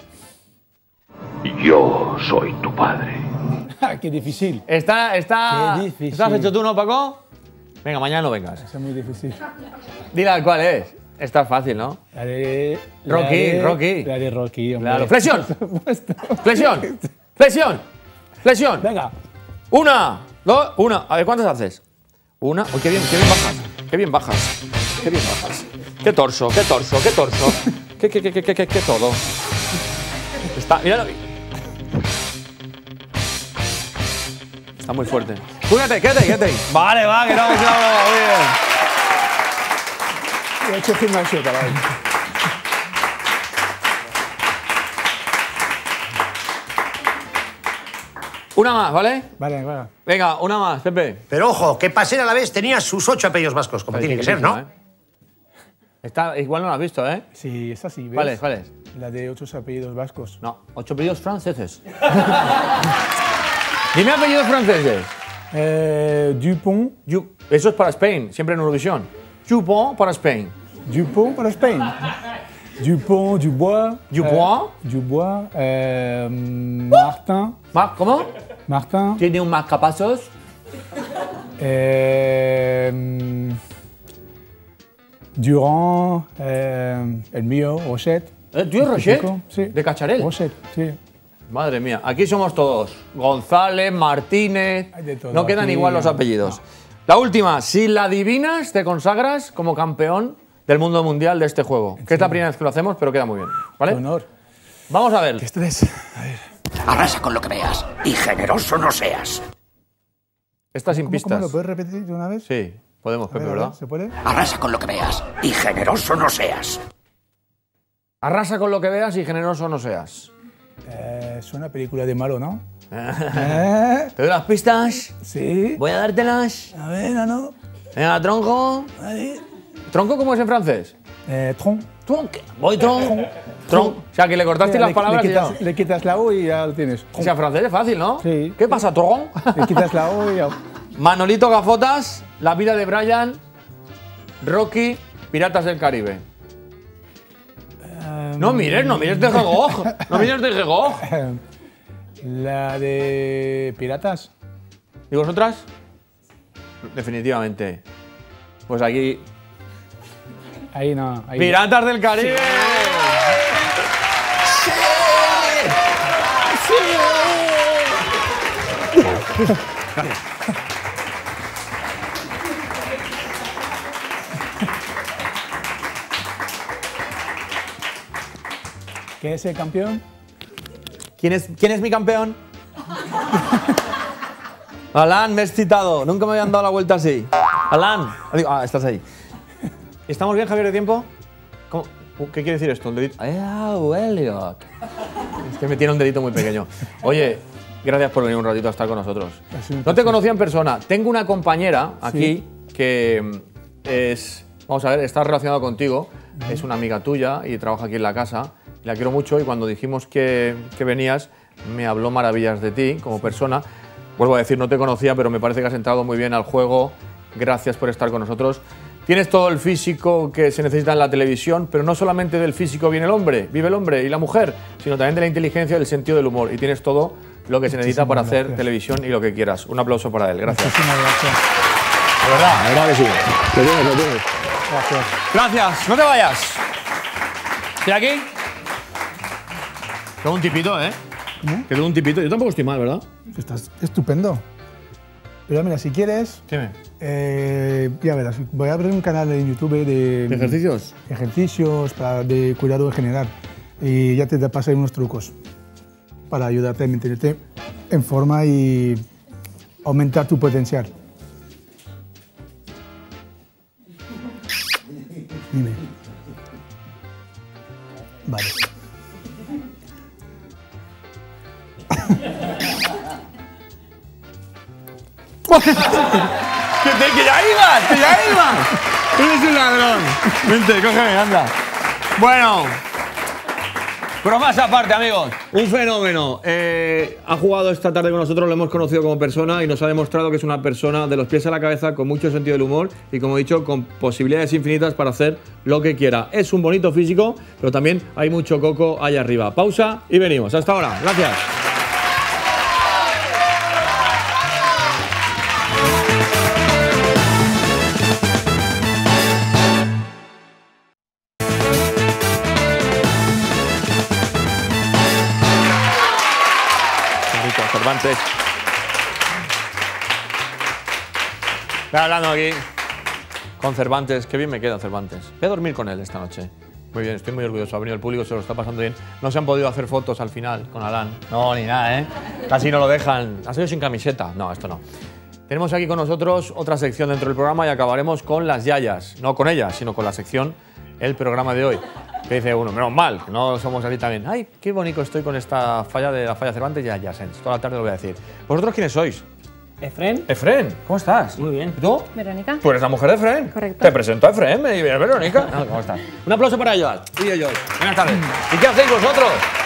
Yo soy tu padre. Qué difícil. Está, está... Qué difícil. ¿Estás hecho tú, no, Paco? Venga, mañana no vengas. Es muy difícil. Dile cuál es. Esta es fácil, ¿no? La de... la Rocky, de- Rocky. La de Rocky, hombre. Claro. ¡Flexión! Por supuesto. ¡Flexión! ¡Flexión! ¡Flexión! Venga. Una, dos, una. A ver, ¿cuántas haces? Una. ¡Uy, qué bien, qué bien bajas! ¡Qué bien bajas! ¡Qué bien bajas! ¡Qué torso, qué torso, qué torso! ¡Qué, qué, qué, qué, qué, qué, qué todo! Está, míralo. Está muy fuerte. Cuídate, quédate, quédate. Vale, va, que no, que no, muy bien. He hecho gimnasio para hoy. Una más, ¿vale? Vale, vale. Venga, una más, Pepe. Pero ojo, que Pasera a la vez tenía sus ocho apellidos vascos, como tiene que ser, ¿no? ¿eh? Está, igual no lo has visto, ¿eh? Sí, es así, ¿ves? ¿Cuál es? ¿Cuál es? La de otros apellidos vascos. No, ocho apellidos franceses. Dime apellidos franceses. Eh, Dupont. You- Eso es para Spain, siempre en Eurovisión. Dupont para Spain. Dupont para Spain. Dupont, Dubois. Dubois. Eh, Dubois. Eh, Martin. Ma- ¿Cómo? Martin. ¿Tiene un marcapasos? Eh, Durand. Eh, el mío, Rochette. ¿Eh, ¿Tú eres Rochette? Sí. ¿De Cacharel? Rochette, sí. Madre mía, aquí somos todos. González, Martínez. Hay de todo No quedan aquí. igual los apellidos. La última, si la adivinas, te consagras como campeón del mundo mundial de este juego. Que es la primera vez que lo hacemos, pero queda muy bien. ¿Vale? Qué honor. Vamos a ver. Qué estrés. A ver. Arrasa con lo que veas y generoso no seas. Esta sin ¿Cómo, pistas. ¿Cómo lo puedes repetir de una vez? Sí, podemos, A ver, Pepe, a ver, ¿verdad? ¿se puede? Arrasa con lo que veas y generoso no seas. Arrasa con lo que veas y generoso no seas. Eh, es una película de malo, ¿no? eh, ¿Te doy las pistas? sí. Voy a dártelas. A ver, no, no. Venga, tronco. Ahí. ¿Tronco cómo es en francés? Eh, tronc. Tronc. Voy tronc. Tronc. O sea, que le cortaste Mira, las palabras le, y quitas, ya. le quitas la O y ya lo tienes. O sea, francés es fácil, ¿no? Sí. ¿Qué pasa, tronc? Le quitas la O y ya. Manolito Gafotas, La vida de Brian, Rocky, Piratas del Caribe. No mires, no mires de Gegog. No mires de Gegog. La de Piratas. ¿Y vosotras? Definitivamente. Pues aquí. Ahí no. Ahí. ¡Piratas del Caribe! ¿Quién es el campeón? ¿Quién es, ¿Quién es mi campeón? Alan, me has citado. Nunca me habían dado la vuelta así. Alan. Ah, estás ahí. ¿Estamos bien, Javier, de tiempo? ¿Cómo? ¿Qué quiere decir esto? ¿Un dedito? ¡Ah, Elliot! Es que me tiene un dedito muy pequeño. Oye, gracias por venir un ratito a estar con nosotros. No te conocía en persona. Tengo una compañera aquí sí. que es, vamos a ver, está relacionada contigo. Uh-huh. Es una amiga tuya y trabaja aquí en la casa. La quiero mucho y cuando dijimos que, que venías, me habló maravillas de ti como persona. Vuelvo a decir, no te conocía, pero me parece que has entrado muy bien al juego. Gracias por estar con nosotros. Tienes todo el físico que se necesita en la televisión, pero no solamente del físico viene el hombre, vive el hombre y la mujer, sino también de la inteligencia y del sentido del humor. Y tienes todo lo que se necesita para hacer gracias. televisión y lo que quieras. Un aplauso para él. Gracias. Muchísimas gracias. De verdad, de verdad que sí. Lo tienes, lo tienes. Gracias. Gracias. No te vayas. ¿Estoy aquí? Tengo un tipito, ¿eh? ¿Eh? Que tengo un tipito. Yo tampoco estoy mal, ¿verdad? Estás estupendo. Pero mira, si quieres, Dime. eh, ya verás, voy a abrir un canal en YouTube de, ¿De ejercicios? ejercicios para, de cuidado en general. Y ya te, te pasaré unos trucos para ayudarte a mantenerte en forma y aumentar tu potencial. Dime. Vale. ¡Que, te, que ya ibas! ¡Que ya ibas! ¡Eres un ladrón! Vente, cógeme, anda. Bueno, pero más aparte, amigos, un fenómeno. Eh, ha jugado esta tarde con nosotros, lo hemos conocido como persona y nos ha demostrado que es una persona de los pies a la cabeza con mucho sentido del humor y, como he dicho, con posibilidades infinitas para hacer lo que quiera. Es un bonito físico, pero también hay mucho coco allá arriba. Pausa y venimos. Hasta ahora. Gracias. Cervantes. Voy hablando aquí con Cervantes. Qué bien me queda Cervantes. Voy a dormir con él esta noche. Muy bien, estoy muy orgulloso. Ha venido el público, se lo está pasando bien. No se han podido hacer fotos al final con Adán. No, ni nada, ¿eh? Casi no lo dejan. ¿Has ido sin camiseta? No, esto no. Tenemos aquí con nosotros otra sección dentro del programa y acabaremos con las yayas. No con ellas, sino con la sección El Programa de Hoy. Que dice uno, menos mal, que no somos así también. Ay, qué bonito estoy con esta falla de la falla Cervantes y Yayasens. Toda la tarde lo voy a decir. ¿Vosotros quiénes sois? Efren. Efren, ¿cómo estás? Muy bien. ¿Y tú? Verónica. Tú eres la mujer de Efren. Correcto. Te presento a Efren, me dice Verónica. Ah, ¿cómo estás? Un aplauso para ellos. Y ellos. Buenas tardes. ¿Y qué hacéis vosotros?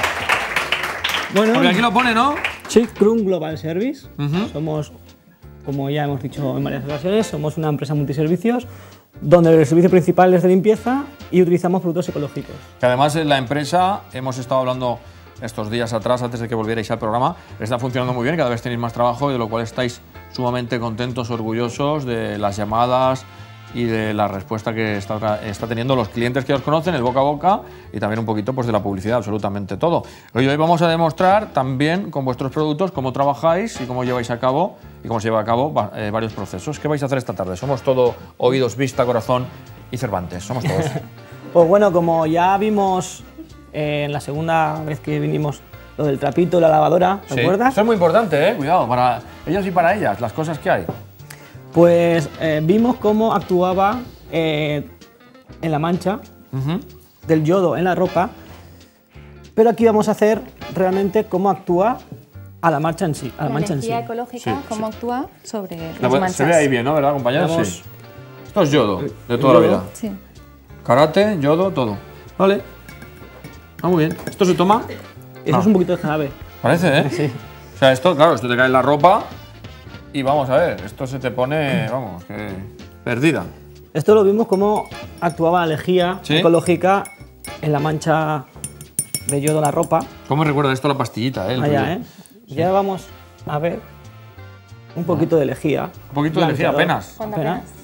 Bueno, Porque aquí lo pone, ¿no? Chic Crum Global Service. Uh-huh. Somos, como ya hemos dicho en varias ocasiones, somos una empresa multiservicios donde el servicio principal es de limpieza y utilizamos productos ecológicos. Que además en la empresa, hemos estado hablando estos días atrás, antes de que volvierais al programa, está funcionando muy bien, cada vez tenéis más trabajo y de lo cual estáis sumamente contentos, orgullosos de las llamadas y de la respuesta que está, está teniendo los clientes que os conocen, el boca a boca y también un poquito pues, de la publicidad, absolutamente todo. Hoy, hoy vamos a demostrar también con vuestros productos cómo trabajáis y cómo lleváis a cabo y cómo se lleva a cabo eh, varios procesos. ¿Qué vais a hacer esta tarde? Somos todo oídos, vista, corazón y Cervantes. Somos todos. Pues bueno, como ya vimos eh, en la segunda vez que vinimos lo del trapito, la lavadora, ¿te Sí. acuerdas? Esto es muy importante, ¿eh? Cuidado, para ellos y para ellas, las cosas que hay. Pues eh, vimos cómo actuaba eh, en la mancha Uh-huh. del yodo en la ropa, pero aquí vamos a hacer realmente cómo actúa a la mancha en sí. A la, La mancha en sí. energía ecológica, Sí, cómo actúa sobre La las puede- manchas. se ve ahí bien, ¿no? ¿Verdad, compañeros? Vamos. Sí. Esto es yodo, de El toda la yodo. vida. Sí. Karate, yodo, todo. Vale. Ah, muy bien. ¿Esto se toma? Eso No. es un poquito de jarabe. Parece, ¿eh? Sí. O sea, esto, claro, esto te cae en la ropa y vamos a ver, esto se te pone, vamos, que perdida. Esto lo vimos cómo actuaba la lejía ¿Sí? ecológica en la mancha de yodo en la ropa. ¿Cómo me recuerda esto a la pastillita, eh? el Allá, rollo? ¿eh? Ya vamos a ver un poquito de lejía. Un poquito de lejía, Blanqueador. apenas. Cuando Apenas. apenas.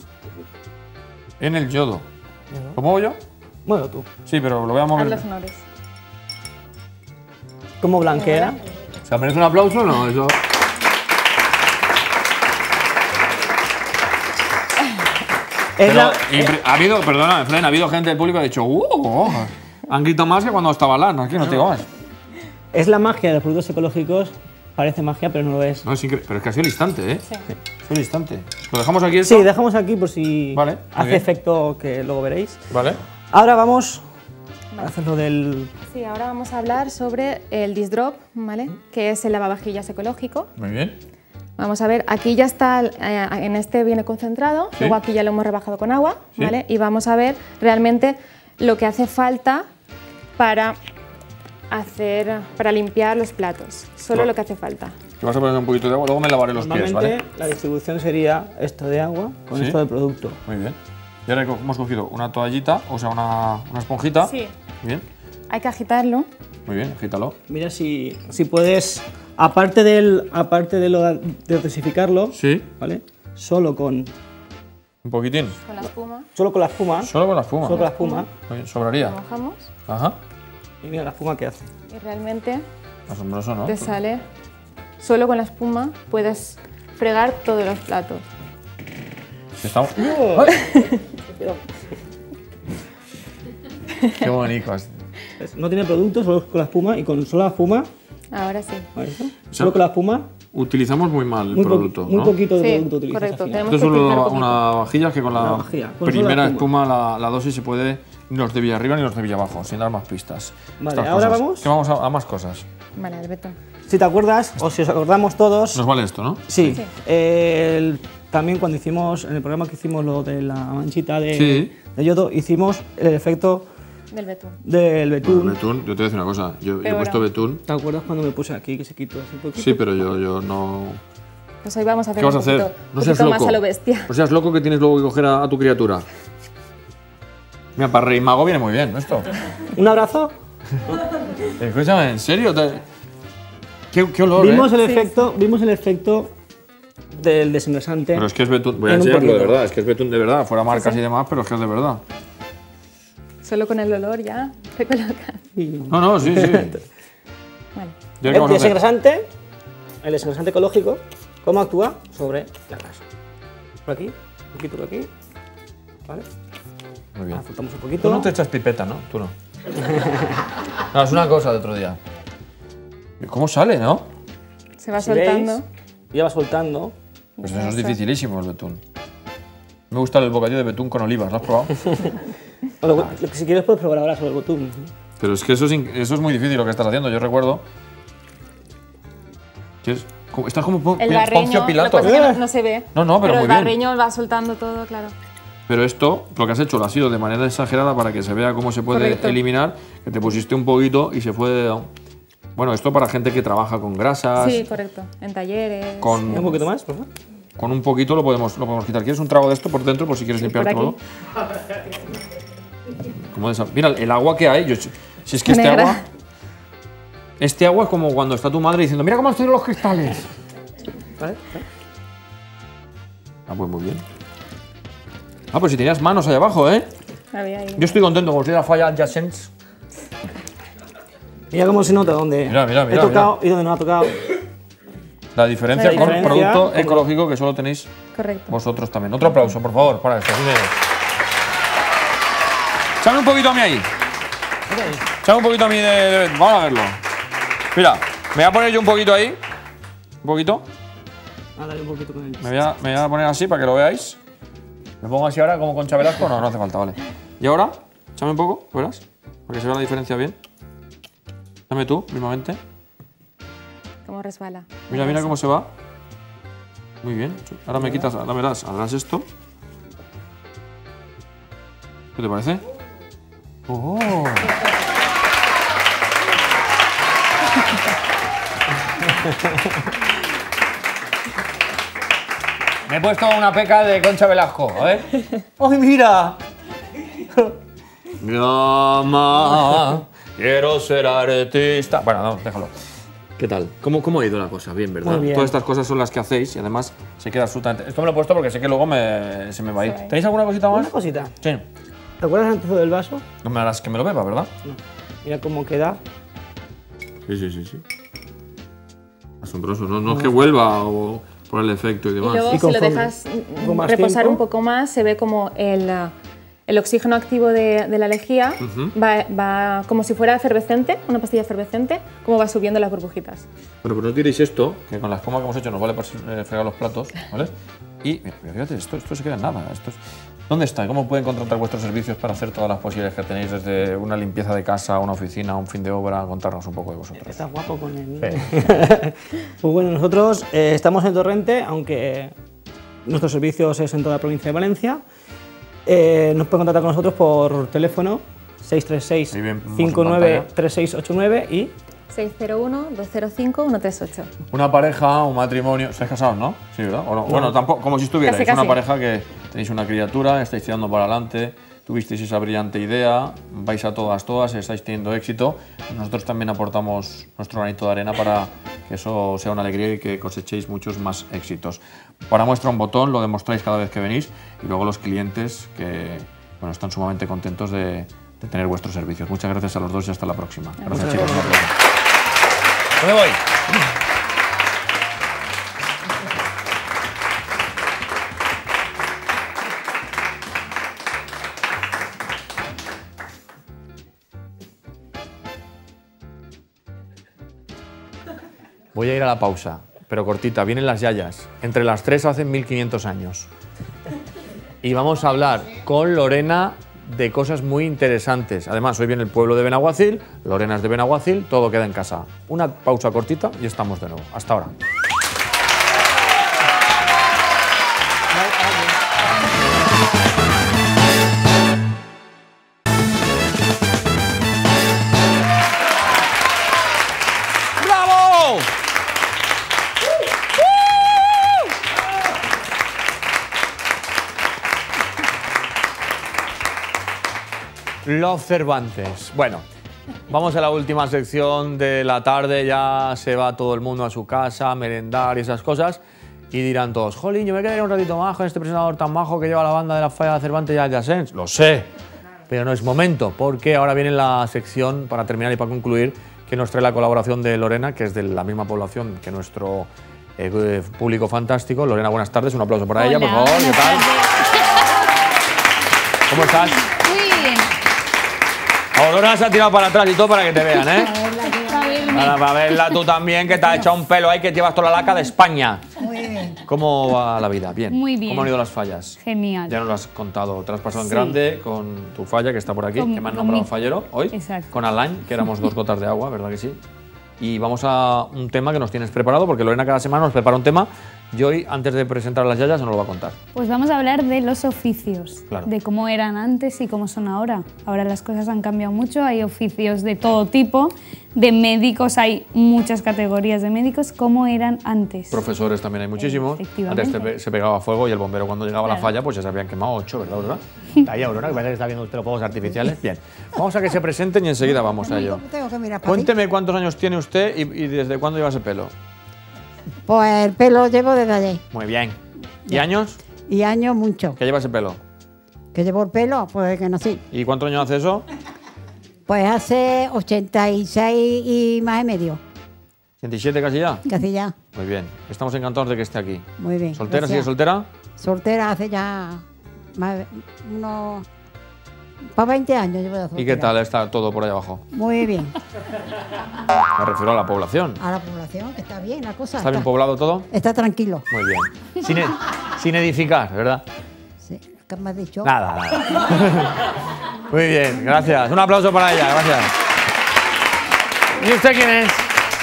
En el yodo. ¿Cómo voy yo? Bueno, tú. Sí, pero lo voy a Haz mover. los honores. ¿Cómo blanquea? ¿Se merece un aplauso o no? Eso. Es Pero, la- impre- ha habido, perdona, Efren, ha habido gente del público que ha dicho, ¡uh! Han gritado más que cuando estaba Lan, aquí no te digo más. Es la magia de los productos ecológicos. Parece magia, pero no lo es. No, es increíble. Pero es que ha sido el instante, ¿eh? Sí. Ha sido el instante. ¿Lo dejamos aquí esto? Sí, dejamos aquí por si Vale, muy hace bien. efecto que luego veréis. Vale. Ahora vamos a hacer lo del... Sí, ahora vamos a hablar sobre el disc drop, ¿vale? Que es el lavavajillas ecológico. Muy bien. Vamos a ver, aquí ya está, eh, en este viene concentrado, Sí. luego aquí ya lo hemos rebajado con agua, Sí. ¿vale? Y vamos a ver realmente lo que hace falta para hacer, para limpiar los platos. Solo Claro. lo que hace falta. Te vas a poner un poquito de agua, luego me lavaré los pies, Normalmente ¿vale? la distribución sería esto de agua con Sí. esto de producto. Muy bien. Y ahora hemos cogido una toallita, o sea, una, una esponjita. Sí. Bien, Hay que agitarlo. muy bien, agítalo. Mira si, si puedes, aparte, del, aparte de, lo, de dosificarlo, Sí. ¿vale? Solo con, Un poquitín. Con la espuma. solo con la espuma. Solo con la espuma. Solo con la espuma. Muy bien, sobraría. Lo mojamos Ajá. Y mira la espuma que hace. y realmente Asombroso, ¿no? te sale. Solo con la espuma puedes fregar todos los platos. Estamos... Qué bonito. No tiene producto, solo con la espuma y con solo la espuma. Ahora sí. ¿Vale eso? Solo con la espuma. Utilizamos muy mal el Muy, po- producto, muy ¿no? poquito de Sí, producto utilizas. correcto, al final. tenemos- Esto es que utilizar una, poquito. una vajilla que con la Una vajilla, con solo primera la espuma. espuma, la, la dosis se puede ni los de villa arriba ni los de villa abajo, sin dar más pistas. Vale, Estas ahora cosas. vamos. Que vamos a, a más cosas. Vale, el betún. Si te acuerdas, o si os acordamos todos. Nos vale esto, ¿no? Sí. Sí. El- también cuando hicimos, en el programa que hicimos lo de la manchita de, Sí. de yodo, hicimos el efecto Del betún. del betún. Bueno, betún, yo te voy a decir una cosa. Yo, yo he Pero puesto bueno. betún. ¿Te acuerdas cuando me puse aquí que se quitó así un poquito? Sí, pero yo, yo no. Pues hoy vamos a hacer ¿Qué vas a un poquito, hacer? No un seas poquito loco. más a lo bestia. No seas loco que tienes luego que coger a, a tu criatura. Mira, para Rey Mago viene muy bien, ¿no? Esto. ¿Un abrazo? Escúchame, ¿en serio? Te- ¿Qué, qué olor, Vimos, eh? el efecto, vimos el efecto del desengrasante. Pero es que es betún. Voy a En un enseñarlo de poquito. verdad. Es que es betún de verdad. Fuera marcas y demás, pero es que es de verdad. Solo con el olor ya te colocas. No, no, sí, sí. Vale. Ya que El vamos a hacer. desengrasante, el desengrasante ecológico, ¿cómo actúa sobre la grasa? Por aquí, un poquito por aquí. ¿Vale? Muy bien. Azotamos un poquito. Tú no te echas pipeta, ¿no? Tú no. No, es una cosa de otro día. ¿Cómo sale, no? Se va Si soltando. veis, ya va soltando. Pues eso es dificilísimo el betún. Me gusta el bocadillo de betún con olivas, ¿lo has probado? O lo- lo que si quieres puedes probar ahora sobre el betún. Pero es que eso es, in- eso es muy difícil lo que estás haciendo. Yo recuerdo. que es- como- estás como Pon- El Poncio barreño, lo que Pilato. pasa es que no, no se ve. No, no, pero muy el bien. barreño va soltando todo, claro. Pero esto, lo que has hecho, lo has sido de manera exagerada para que se vea cómo se puede Correcto. eliminar. Que te pusiste un poquito y se fue. Bueno, esto para gente que trabaja con grasas. Sí, correcto. En talleres. Con, Un poquito más, por favor. con un poquito lo podemos, lo podemos quitar. ¿Quieres un trago de esto por dentro por si quieres limpiar por todo? aquí. Como de esa- Mira, el agua que hay. Yo, si es que este Negra. agua. Este agua es como cuando está tu madre diciendo: mira cómo han salido los cristales. ¿Vale? Ah, pues muy bien. Ah, pues si tenías manos ahí abajo, ¿eh? Había ahí. Yo estoy contento, como si era falla adjacents. Mira cómo se nota dónde Mira, mira, mira, he tocado y dónde no ha tocado. La diferencia La con diferencia producto con- ecológico que solo tenéis Correcto. vosotros también. Otro aplauso, por favor, para esto. Dime. Échame un poquito a mí ahí. Échame un poquito a mí de, de- Vamos a verlo. Mira, me voy a poner yo un poquito ahí. Un poquito. Ah, dale un poquito con el. Me voy, a, me voy a poner así para que lo veáis. ¿Me pongo así ahora como Concha Velasco? No, no hace falta, vale. Y ahora, échame un poco, ¿verás? Para que se vea la diferencia bien. Dame tú, mismamente. Cómo resbala. Mira, mira cómo se va. Muy bien. Ahora me quitas, ahora verás, harás esto. ¿Qué te parece? ¡Oh! Me he puesto una peca de Concha Velasco, a ver. ¡Ay, mira! Mamá, quiero ser artista. Bueno, no, déjalo. ¿Qué tal? ¿Cómo, ¿Cómo ha ido la cosa? Bien, ¿verdad? Muy bien. Todas estas cosas son las que hacéis y además se queda absolutamente... Esto me lo he puesto porque sé que luego me, se me va a ir. Sí. ¿Tenéis alguna cosita más? Una cosita. Sí. ¿Te acuerdas antes del vaso? No me harás que me lo beba, ¿verdad? Mira cómo queda. Sí, sí, sí, sí. Asombroso, ¿no? No es que vuelva o por el efecto y Y demás. luego, Y si lo conforme- dejas mm, con más reposar tiempo. un poco más, se ve como el, ah, el oxígeno activo de, de la lejía Ujú. va, va como si fuera efervescente, una pastilla efervescente, como va subiendo las burbujitas. Bueno, pues no tiréis esto, que con la espuma que hemos hecho nos vale para eh, fregar los platos, ¿vale? Y mira, mira, fíjate, esto, esto se queda en nada. Esto es... ¿Dónde está? ¿Cómo pueden contratar vuestros servicios para hacer todas las posibilidades que tenéis desde una limpieza de casa, una oficina, un fin de obra? Contarnos un poco de vosotros. Estás guapo con él. Pues bueno, nosotros eh, estamos en Torrente, aunque nuestros servicios es en toda la provincia de Valencia. Eh, nos pueden contactar con nosotros por teléfono seis tres seis, Ahí vemos en cinco nueve pantalla. tres seis ocho nueve y seis cero uno, dos cero cinco, uno tres ocho. Una pareja, un matrimonio. ¿Estáis casados, no? Sí, ¿verdad? ¿O no? Bueno, tampoco, como si estuvierais. Casi, casi. Una pareja que, Tenéis una criatura, estáis tirando para adelante, tuvisteis esa brillante idea, vais a todas, todas, estáis teniendo éxito. Nosotros también aportamos nuestro granito de arena para que eso sea una alegría y que cosechéis muchos más éxitos. Para muestra un botón, lo demostráis cada vez que venís y luego los clientes que bueno, están sumamente contentos de, de tener vuestros servicios. Muchas gracias a los dos y hasta la próxima. Gracias, chicos. ¿Dónde voy? Voy a ir a la pausa, pero cortita. Vienen las yayas. Entre las tres hacen mil quinientos años. Y vamos a hablar con Lorena de cosas muy interesantes. Además, hoy viene el pueblo de Benaguacil, Lorena es de Benaguacil, todo queda en casa. Una pausa cortita y estamos de nuevo. Hasta ahora. Los Cervantes. Bueno, vamos a la última sección de la tarde. Ya se va todo el mundo a su casa a merendar y esas cosas. Y dirán todos, jolín, yo me quedaría un ratito más con este presentador tan majo que lleva la banda de la falla de Cervantes y adyacents. Lo sé, pero no es momento, porque ahora viene la sección, para terminar y para concluir, que nos trae la colaboración de Lorena, que es de la misma población que nuestro eh, público fantástico. Lorena, buenas tardes. Un aplauso para Hola, ella, por favor. ¿Qué tal? ¿Cómo estás? Muy bien. Ahora se ha tirado para atrás y todo para que te vean, ¿eh? Para, para verla tú también, que te has echado un pelo ahí, que llevas toda la laca de España. Muy bien. ¿Cómo va la vida? Bien. Muy bien. ¿Cómo han ido las fallas? Genial. Ya nos lo has contado. Te has pasado en Sí. grande con tu falla, que está por aquí, Con- que me han con nombrado mi- fallero hoy. Exacto. Con Alain, que éramos dos gotas de agua, ¿verdad que sí? Y vamos a un tema que nos tienes preparado, porque Lorena cada semana nos prepara un tema. Y hoy, antes de presentar a las yayas, se nos lo va a contar. Pues vamos a hablar de los oficios, Claro. de cómo eran antes y cómo son ahora. Ahora las cosas han cambiado mucho, hay oficios de todo tipo, de médicos, hay muchas categorías de médicos, cómo eran antes. Profesores también hay muchísimos. Efectivamente. Antes te pe- se pegaba fuego y el bombero cuando llegaba a la Claro. falla pues ya se habían quemado ocho, ¿verdad, Aurora? Está ahí Aurora, que parece que está viendo usted los fuegos artificiales. Bien, vamos a que se presenten y enseguida vamos a ello. Tengo que mirar para ti. Cuénteme cuántos años tiene usted y, y desde cuándo lleva ese pelo. Pues el pelo llevo desde ayer. Muy bien. ¿Y años? Y años mucho. ¿Qué lleva ese pelo? ¿Que llevo el pelo? Pues desde que nací. ¿Y cuántos años hace eso? Pues hace ochenta y seis y más y medio. ¿ochenta y siete casi ya? Casi ya. Muy bien. Estamos encantados de que esté aquí. Muy bien. ¿Soltera? gracias. ¿Sigue soltera? Soltera hace ya más de unos... Para veinte años llevo de soltera. ¿Y qué tal está todo por ahí abajo? Muy bien. Me refiero a la población. A la población, que está bien la cosa. ¿Está bien poblado todo? Está tranquilo. Muy bien. Sin, e- sin edificar, ¿verdad? Sí, ¿qué me has dicho? Nada, nada. Muy bien, gracias. Un aplauso para ella, gracias. ¿Y usted quién es?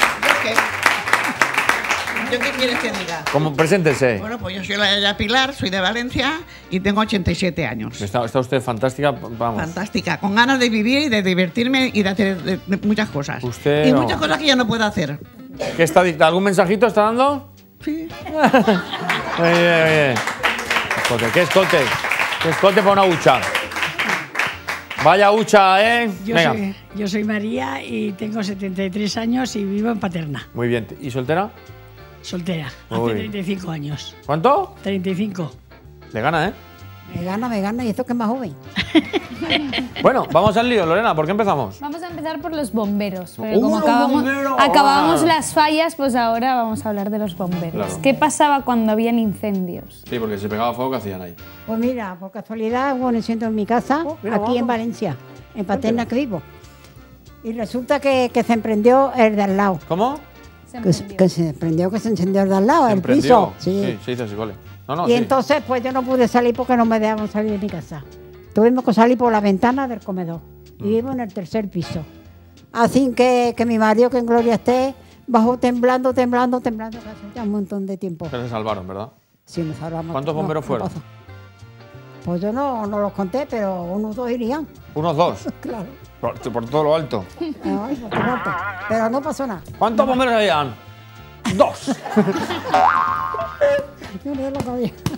¿Yo qué quieres que diga? ¿Cómo? Preséntese. Bueno, pues yo soy la Yaya Pilar, soy de Valencia y tengo ochenta y siete años. Está, está usted fantástica, vamos. Fantástica, con ganas de vivir y de divertirme y de hacer de- de muchas cosas. Usted y no. muchas cosas que ya no puedo hacer. ¿Qué está dic- ¿Algún mensajito está dando? Sí. Muy bien, muy bien. Escote, ¿qué escote? ¿Qué escote para una hucha? Vaya hucha, ¿eh? Yo Venga. soy, yo soy María y tengo setenta y tres años y vivo en Paterna, Muy bien. ¿Y soltera? soltera, Uy. hace treinta y cinco años. ¿Cuánto? treinta y cinco. Le gana, ¿eh? Me gana, me gana, y esto que es más joven. Bueno, vamos al lío, Lorena. ¿Por qué empezamos? Vamos a empezar por los bomberos. Pero ¡Uh, como los acabamos, bomberos! acabamos las fallas, pues ahora vamos a hablar de los bomberos. Claro. ¿Qué pasaba cuando habían incendios? Sí, porque se pegaba fuego, ¿qué hacían ahí? Pues mira, por casualidad, bueno, siento en mi casa, mira, aquí vamos. en Valencia, en Paterna que vivo. Y resulta que, que se emprendió el de al lado. ¿Cómo? Que, se- que se emprendió, que se encendió el de al lado, ¿Se el emprendió? piso. Sí. Sí, se dice así, vale. No, no, y sí. entonces, pues yo no pude salir porque no me dejaban salir de mi casa. Tuvimos que salir por la ventana del comedor. Mm. Y vivo en el tercer piso. Así que, que mi marido, que en gloria esté, bajó temblando, temblando, temblando, que hace ya un montón de tiempo. Pero se salvaron, ¿verdad? Sí, nos salvamos. ¿Cuántos No, bomberos no fueron? pasó. Pues yo no, no los conté, pero unos dos irían. Unos dos. Claro. Por, por todo lo alto. Ay, por todo alto. Pero no pasó nada. ¿Cuántos bomberos habían? Dos. Yo no lo sabía.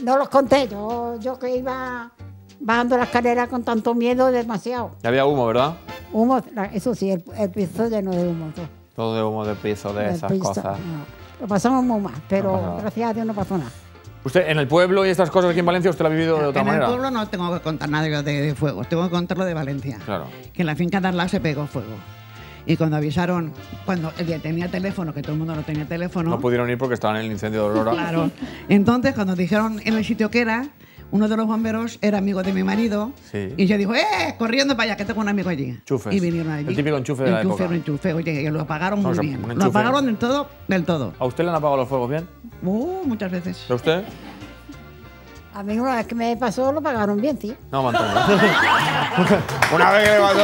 No los conté, yo, yo que iba bajando la escalera con tanto miedo, demasiado. Ya había humo, ¿verdad? Humo, eso sí, el, el piso lleno de humo. Todo, todo de humo de piso, de el esas piso, cosas. No. Lo pasamos muy mal, pero No gracias a Dios no pasó nada. ¿Usted en el pueblo y estas cosas aquí en Valencia usted lo ha vivido de otra en manera? En el pueblo no tengo que contar nada yo de, de fuego, tengo que contarlo de Valencia. Claro. Que en la finca de Arlá se pegó fuego. Y cuando avisaron, cuando el que tenía teléfono, que todo el mundo no tenía teléfono... No pudieron ir porque estaban en el incendio de Aurora. Claro. Entonces, cuando dijeron en el sitio que era, uno de los bomberos era amigo de mi marido. Sí. Y yo dijo, ¡eh! Corriendo para allá, que tengo un amigo allí. Enchufes. Y vinieron allí. El típico enchufe de la enchufe, época. Enchufe, oye, y lo apagaron muy Vamos a- bien. un Lo enchufe. apagaron del todo, del todo. ¿A usted le han apagado los fuegos bien? Uh, muchas veces. ¿A usted? A mí una vez que me pasó lo pagaron bien, tío. No, Antonio. Una vez que le pasó.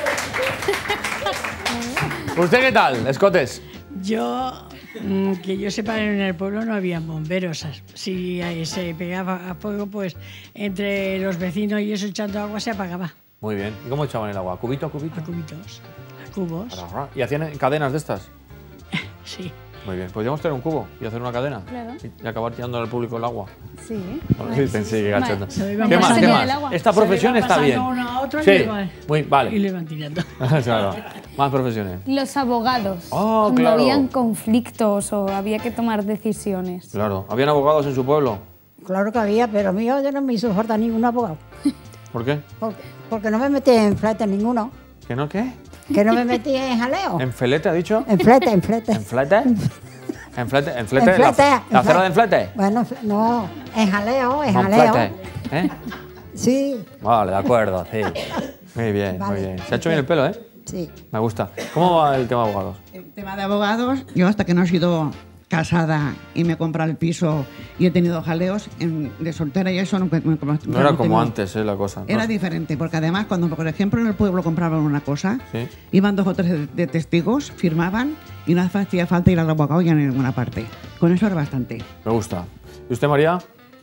¿Usted qué tal, Escotes? Yo, mm, que yo sepa, en el pueblo no había bomberos. Si ahí se pegaba a fuego, pues entre los vecinos y eso echando agua se apagaba. Muy bien. ¿Y cómo echaban el agua? ¿Cubito a cubito? A cubitos, a cubos. ¿Y hacían cadenas de estas? Sí. Muy bien. Podríamos tener un cubo y hacer una cadena. Claro. Y acabar tirando al público el agua. Sí. Bueno, sí, sí, qué cachondo. Se lo ¿Qué iban más? pasando ¿Qué el más? agua. Esta Se lo profesión iban está bien. pasando uno a otro y Sí. lo iban- Muy, vale. Y lo iban tirando. Claro. Más profesiones. Los abogados. Oh, cuando claro. habían conflictos o había que tomar decisiones. Claro. ¿Habían abogados en su pueblo? Claro que había, pero mío yo no me hizo falta ningún abogado. ¿Por qué? Porque, porque no me metí en flete ninguno. ¿Que no qué? Que no me metí en jaleo. ¿En felete ha dicho? En flete, en flete. ¿En flete? ¿En flete? ¿En flete? En flete, ¿La, en la cera flete. de enflete? Bueno, fle- no, en jaleo, en ¿En jaleo. flete? ¿Eh? Sí, Vale, de acuerdo, sí. Muy bien, Vale. muy bien. Se ha hecho bien el pelo, ¿eh? sí. Me gusta. ¿Cómo va el tema de abogados? El tema de abogados, yo hasta que no he sido casada y me he comprado el piso y he tenido jaleos en- de soltera y eso no, no- no- No era como tengo- antes, ¿eh? La cosa. ¿no? Era diferente, porque además cuando, por ejemplo, en el pueblo compraban una cosa, Sí. iban dos o tres de, de testigos, firmaban y no hacía falta ir al abogado ya en ninguna parte. Con eso era bastante. Me gusta. ¿Y usted, María?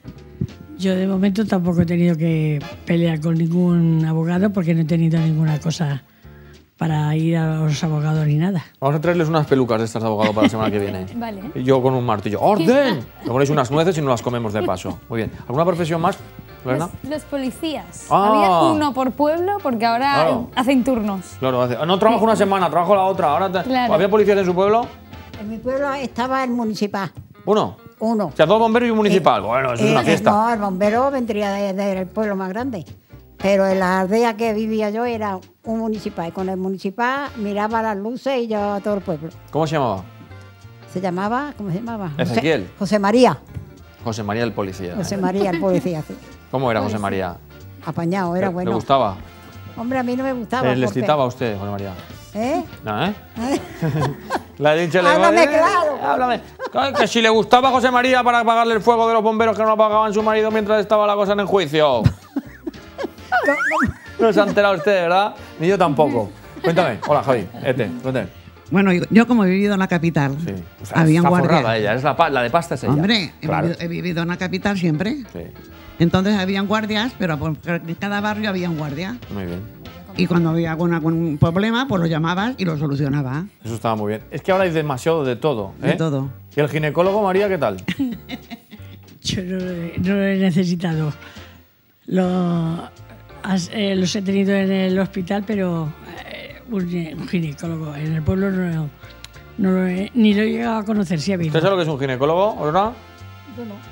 Yo de momento tampoco he tenido que pelear con ningún abogado porque no he tenido ninguna cosa para ir a los abogados ni nada. Vamos a traerles unas pelucas de estas de abogado para la semana que viene. Vale. Y yo con un martillo. ¡Orden! Le ponéis unas nueces y nos las comemos de paso. Muy bien. ¿Alguna profesión más, Lorena? Los, los policías. Ah. Había uno por pueblo porque ahora Claro. hacen turnos. Claro, hace- no trabajo una semana, trabajo la otra. Ahora te- Claro. ¿Había policías en su pueblo? En mi pueblo estaba el municipal, Uno. uno. O sea, dos bomberos y un municipal. Bueno, eso es Eh, una fiesta. No, el bombero vendría de- del pueblo más grande. Pero en la aldea que vivía yo era un municipal. Y con el municipal miraba las luces y yo a todo el pueblo. ¿Cómo se llamaba? Se llamaba, ¿cómo se llamaba? José- Ezequiel. José María. José María el policía. José María, el policía, sí. ¿Cómo era José María? Apañado, era ¿Le- bueno. ¿Le gustaba? Hombre, a mí no me gustaba. Eh, ¿Le porque- excitaba a usted, José María? ¿Eh? No, ¿eh? Le ha dicho... le- Háblame eh, claro. Háblame. Claro, que si le gustaba a José María para pagarle el fuego de los bomberos que no pagaban su marido mientras estaba la cosa en el juicio. No se ha enterado usted, ¿verdad? Ni yo tampoco. Cuéntame. Hola, Javi. Este, cuéntame. Bueno, yo, yo como he vivido en la capital, O sea, habían está guardias. forrada ella, es la, pa- la de pasta es ella. Hombre, he, Claro. vivido, he vivido en la capital siempre. Sí, Entonces habían guardias, pero por en cada barrio había un guardia. muy bien. Y cuando había algún, algún problema, pues lo llamabas y lo solucionaba. Eso estaba muy bien. Es que ahora hay demasiado de todo. ¿eh? De todo. ¿Y el ginecólogo, María, qué tal? Yo no, lo he- no lo he necesitado. Lo, has- eh, los he tenido en el hospital, pero eh, un, eh, un ginecólogo en el pueblo no, no lo he- ni lo he llegado a conocer. Sí ha habido. ¿Usted sabe lo que es un ginecólogo, Aurora? Yo no.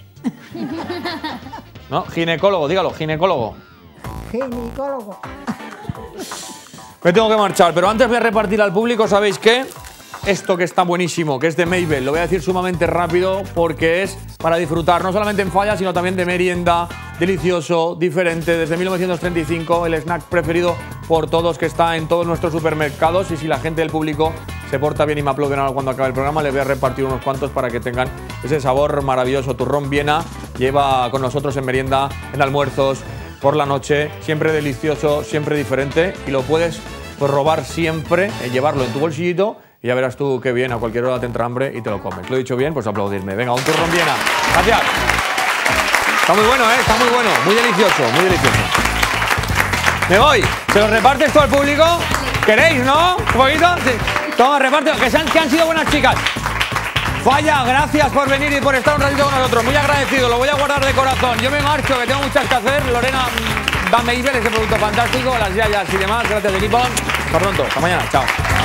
¿No? Ginecólogo, dígalo, ginecólogo. Ginecólogo. Me tengo que marchar, pero antes voy a repartir al público, ¿sabéis qué? Esto que está buenísimo, que es de Mabel. Lo voy a decir sumamente rápido porque es para disfrutar, no solamente en falla, sino también de merienda, delicioso, diferente. Desde mil novecientos treinta y cinco, el snack preferido por todos, que está en todos nuestros supermercados. Y si la gente del público se porta bien y me aplauden ahora cuando acabe el programa, les voy a repartir unos cuantos para que tengan ese sabor maravilloso. Turrón Viena lleva con nosotros en merienda, en almuerzos, por la noche, siempre delicioso, siempre diferente, y lo puedes pues, robar siempre, eh, llevarlo en tu bolsillito, y ya verás tú qué bien, a cualquier hora te entra hambre y te lo comes. Lo he dicho bien, pues aplaudirme. Venga, un turrón Viena. Gracias. Está muy bueno, ¿eh? Está muy bueno, muy delicioso, muy delicioso. Me voy. ¿Se los repartes todo al público? ¿Queréis, no? ¿Un poquito? Sí. Toma, reparte, que, sean, que han sido buenas chicas. Falla, gracias por venir y por estar un ratito con nosotros. Muy agradecido, lo voy a guardar de corazón. Yo me marcho, que tengo muchas que hacer. Lorena, dame Iber, ese producto fantástico, las yayas y demás. Gracias, equipo. Hasta pronto, hasta mañana. Chao.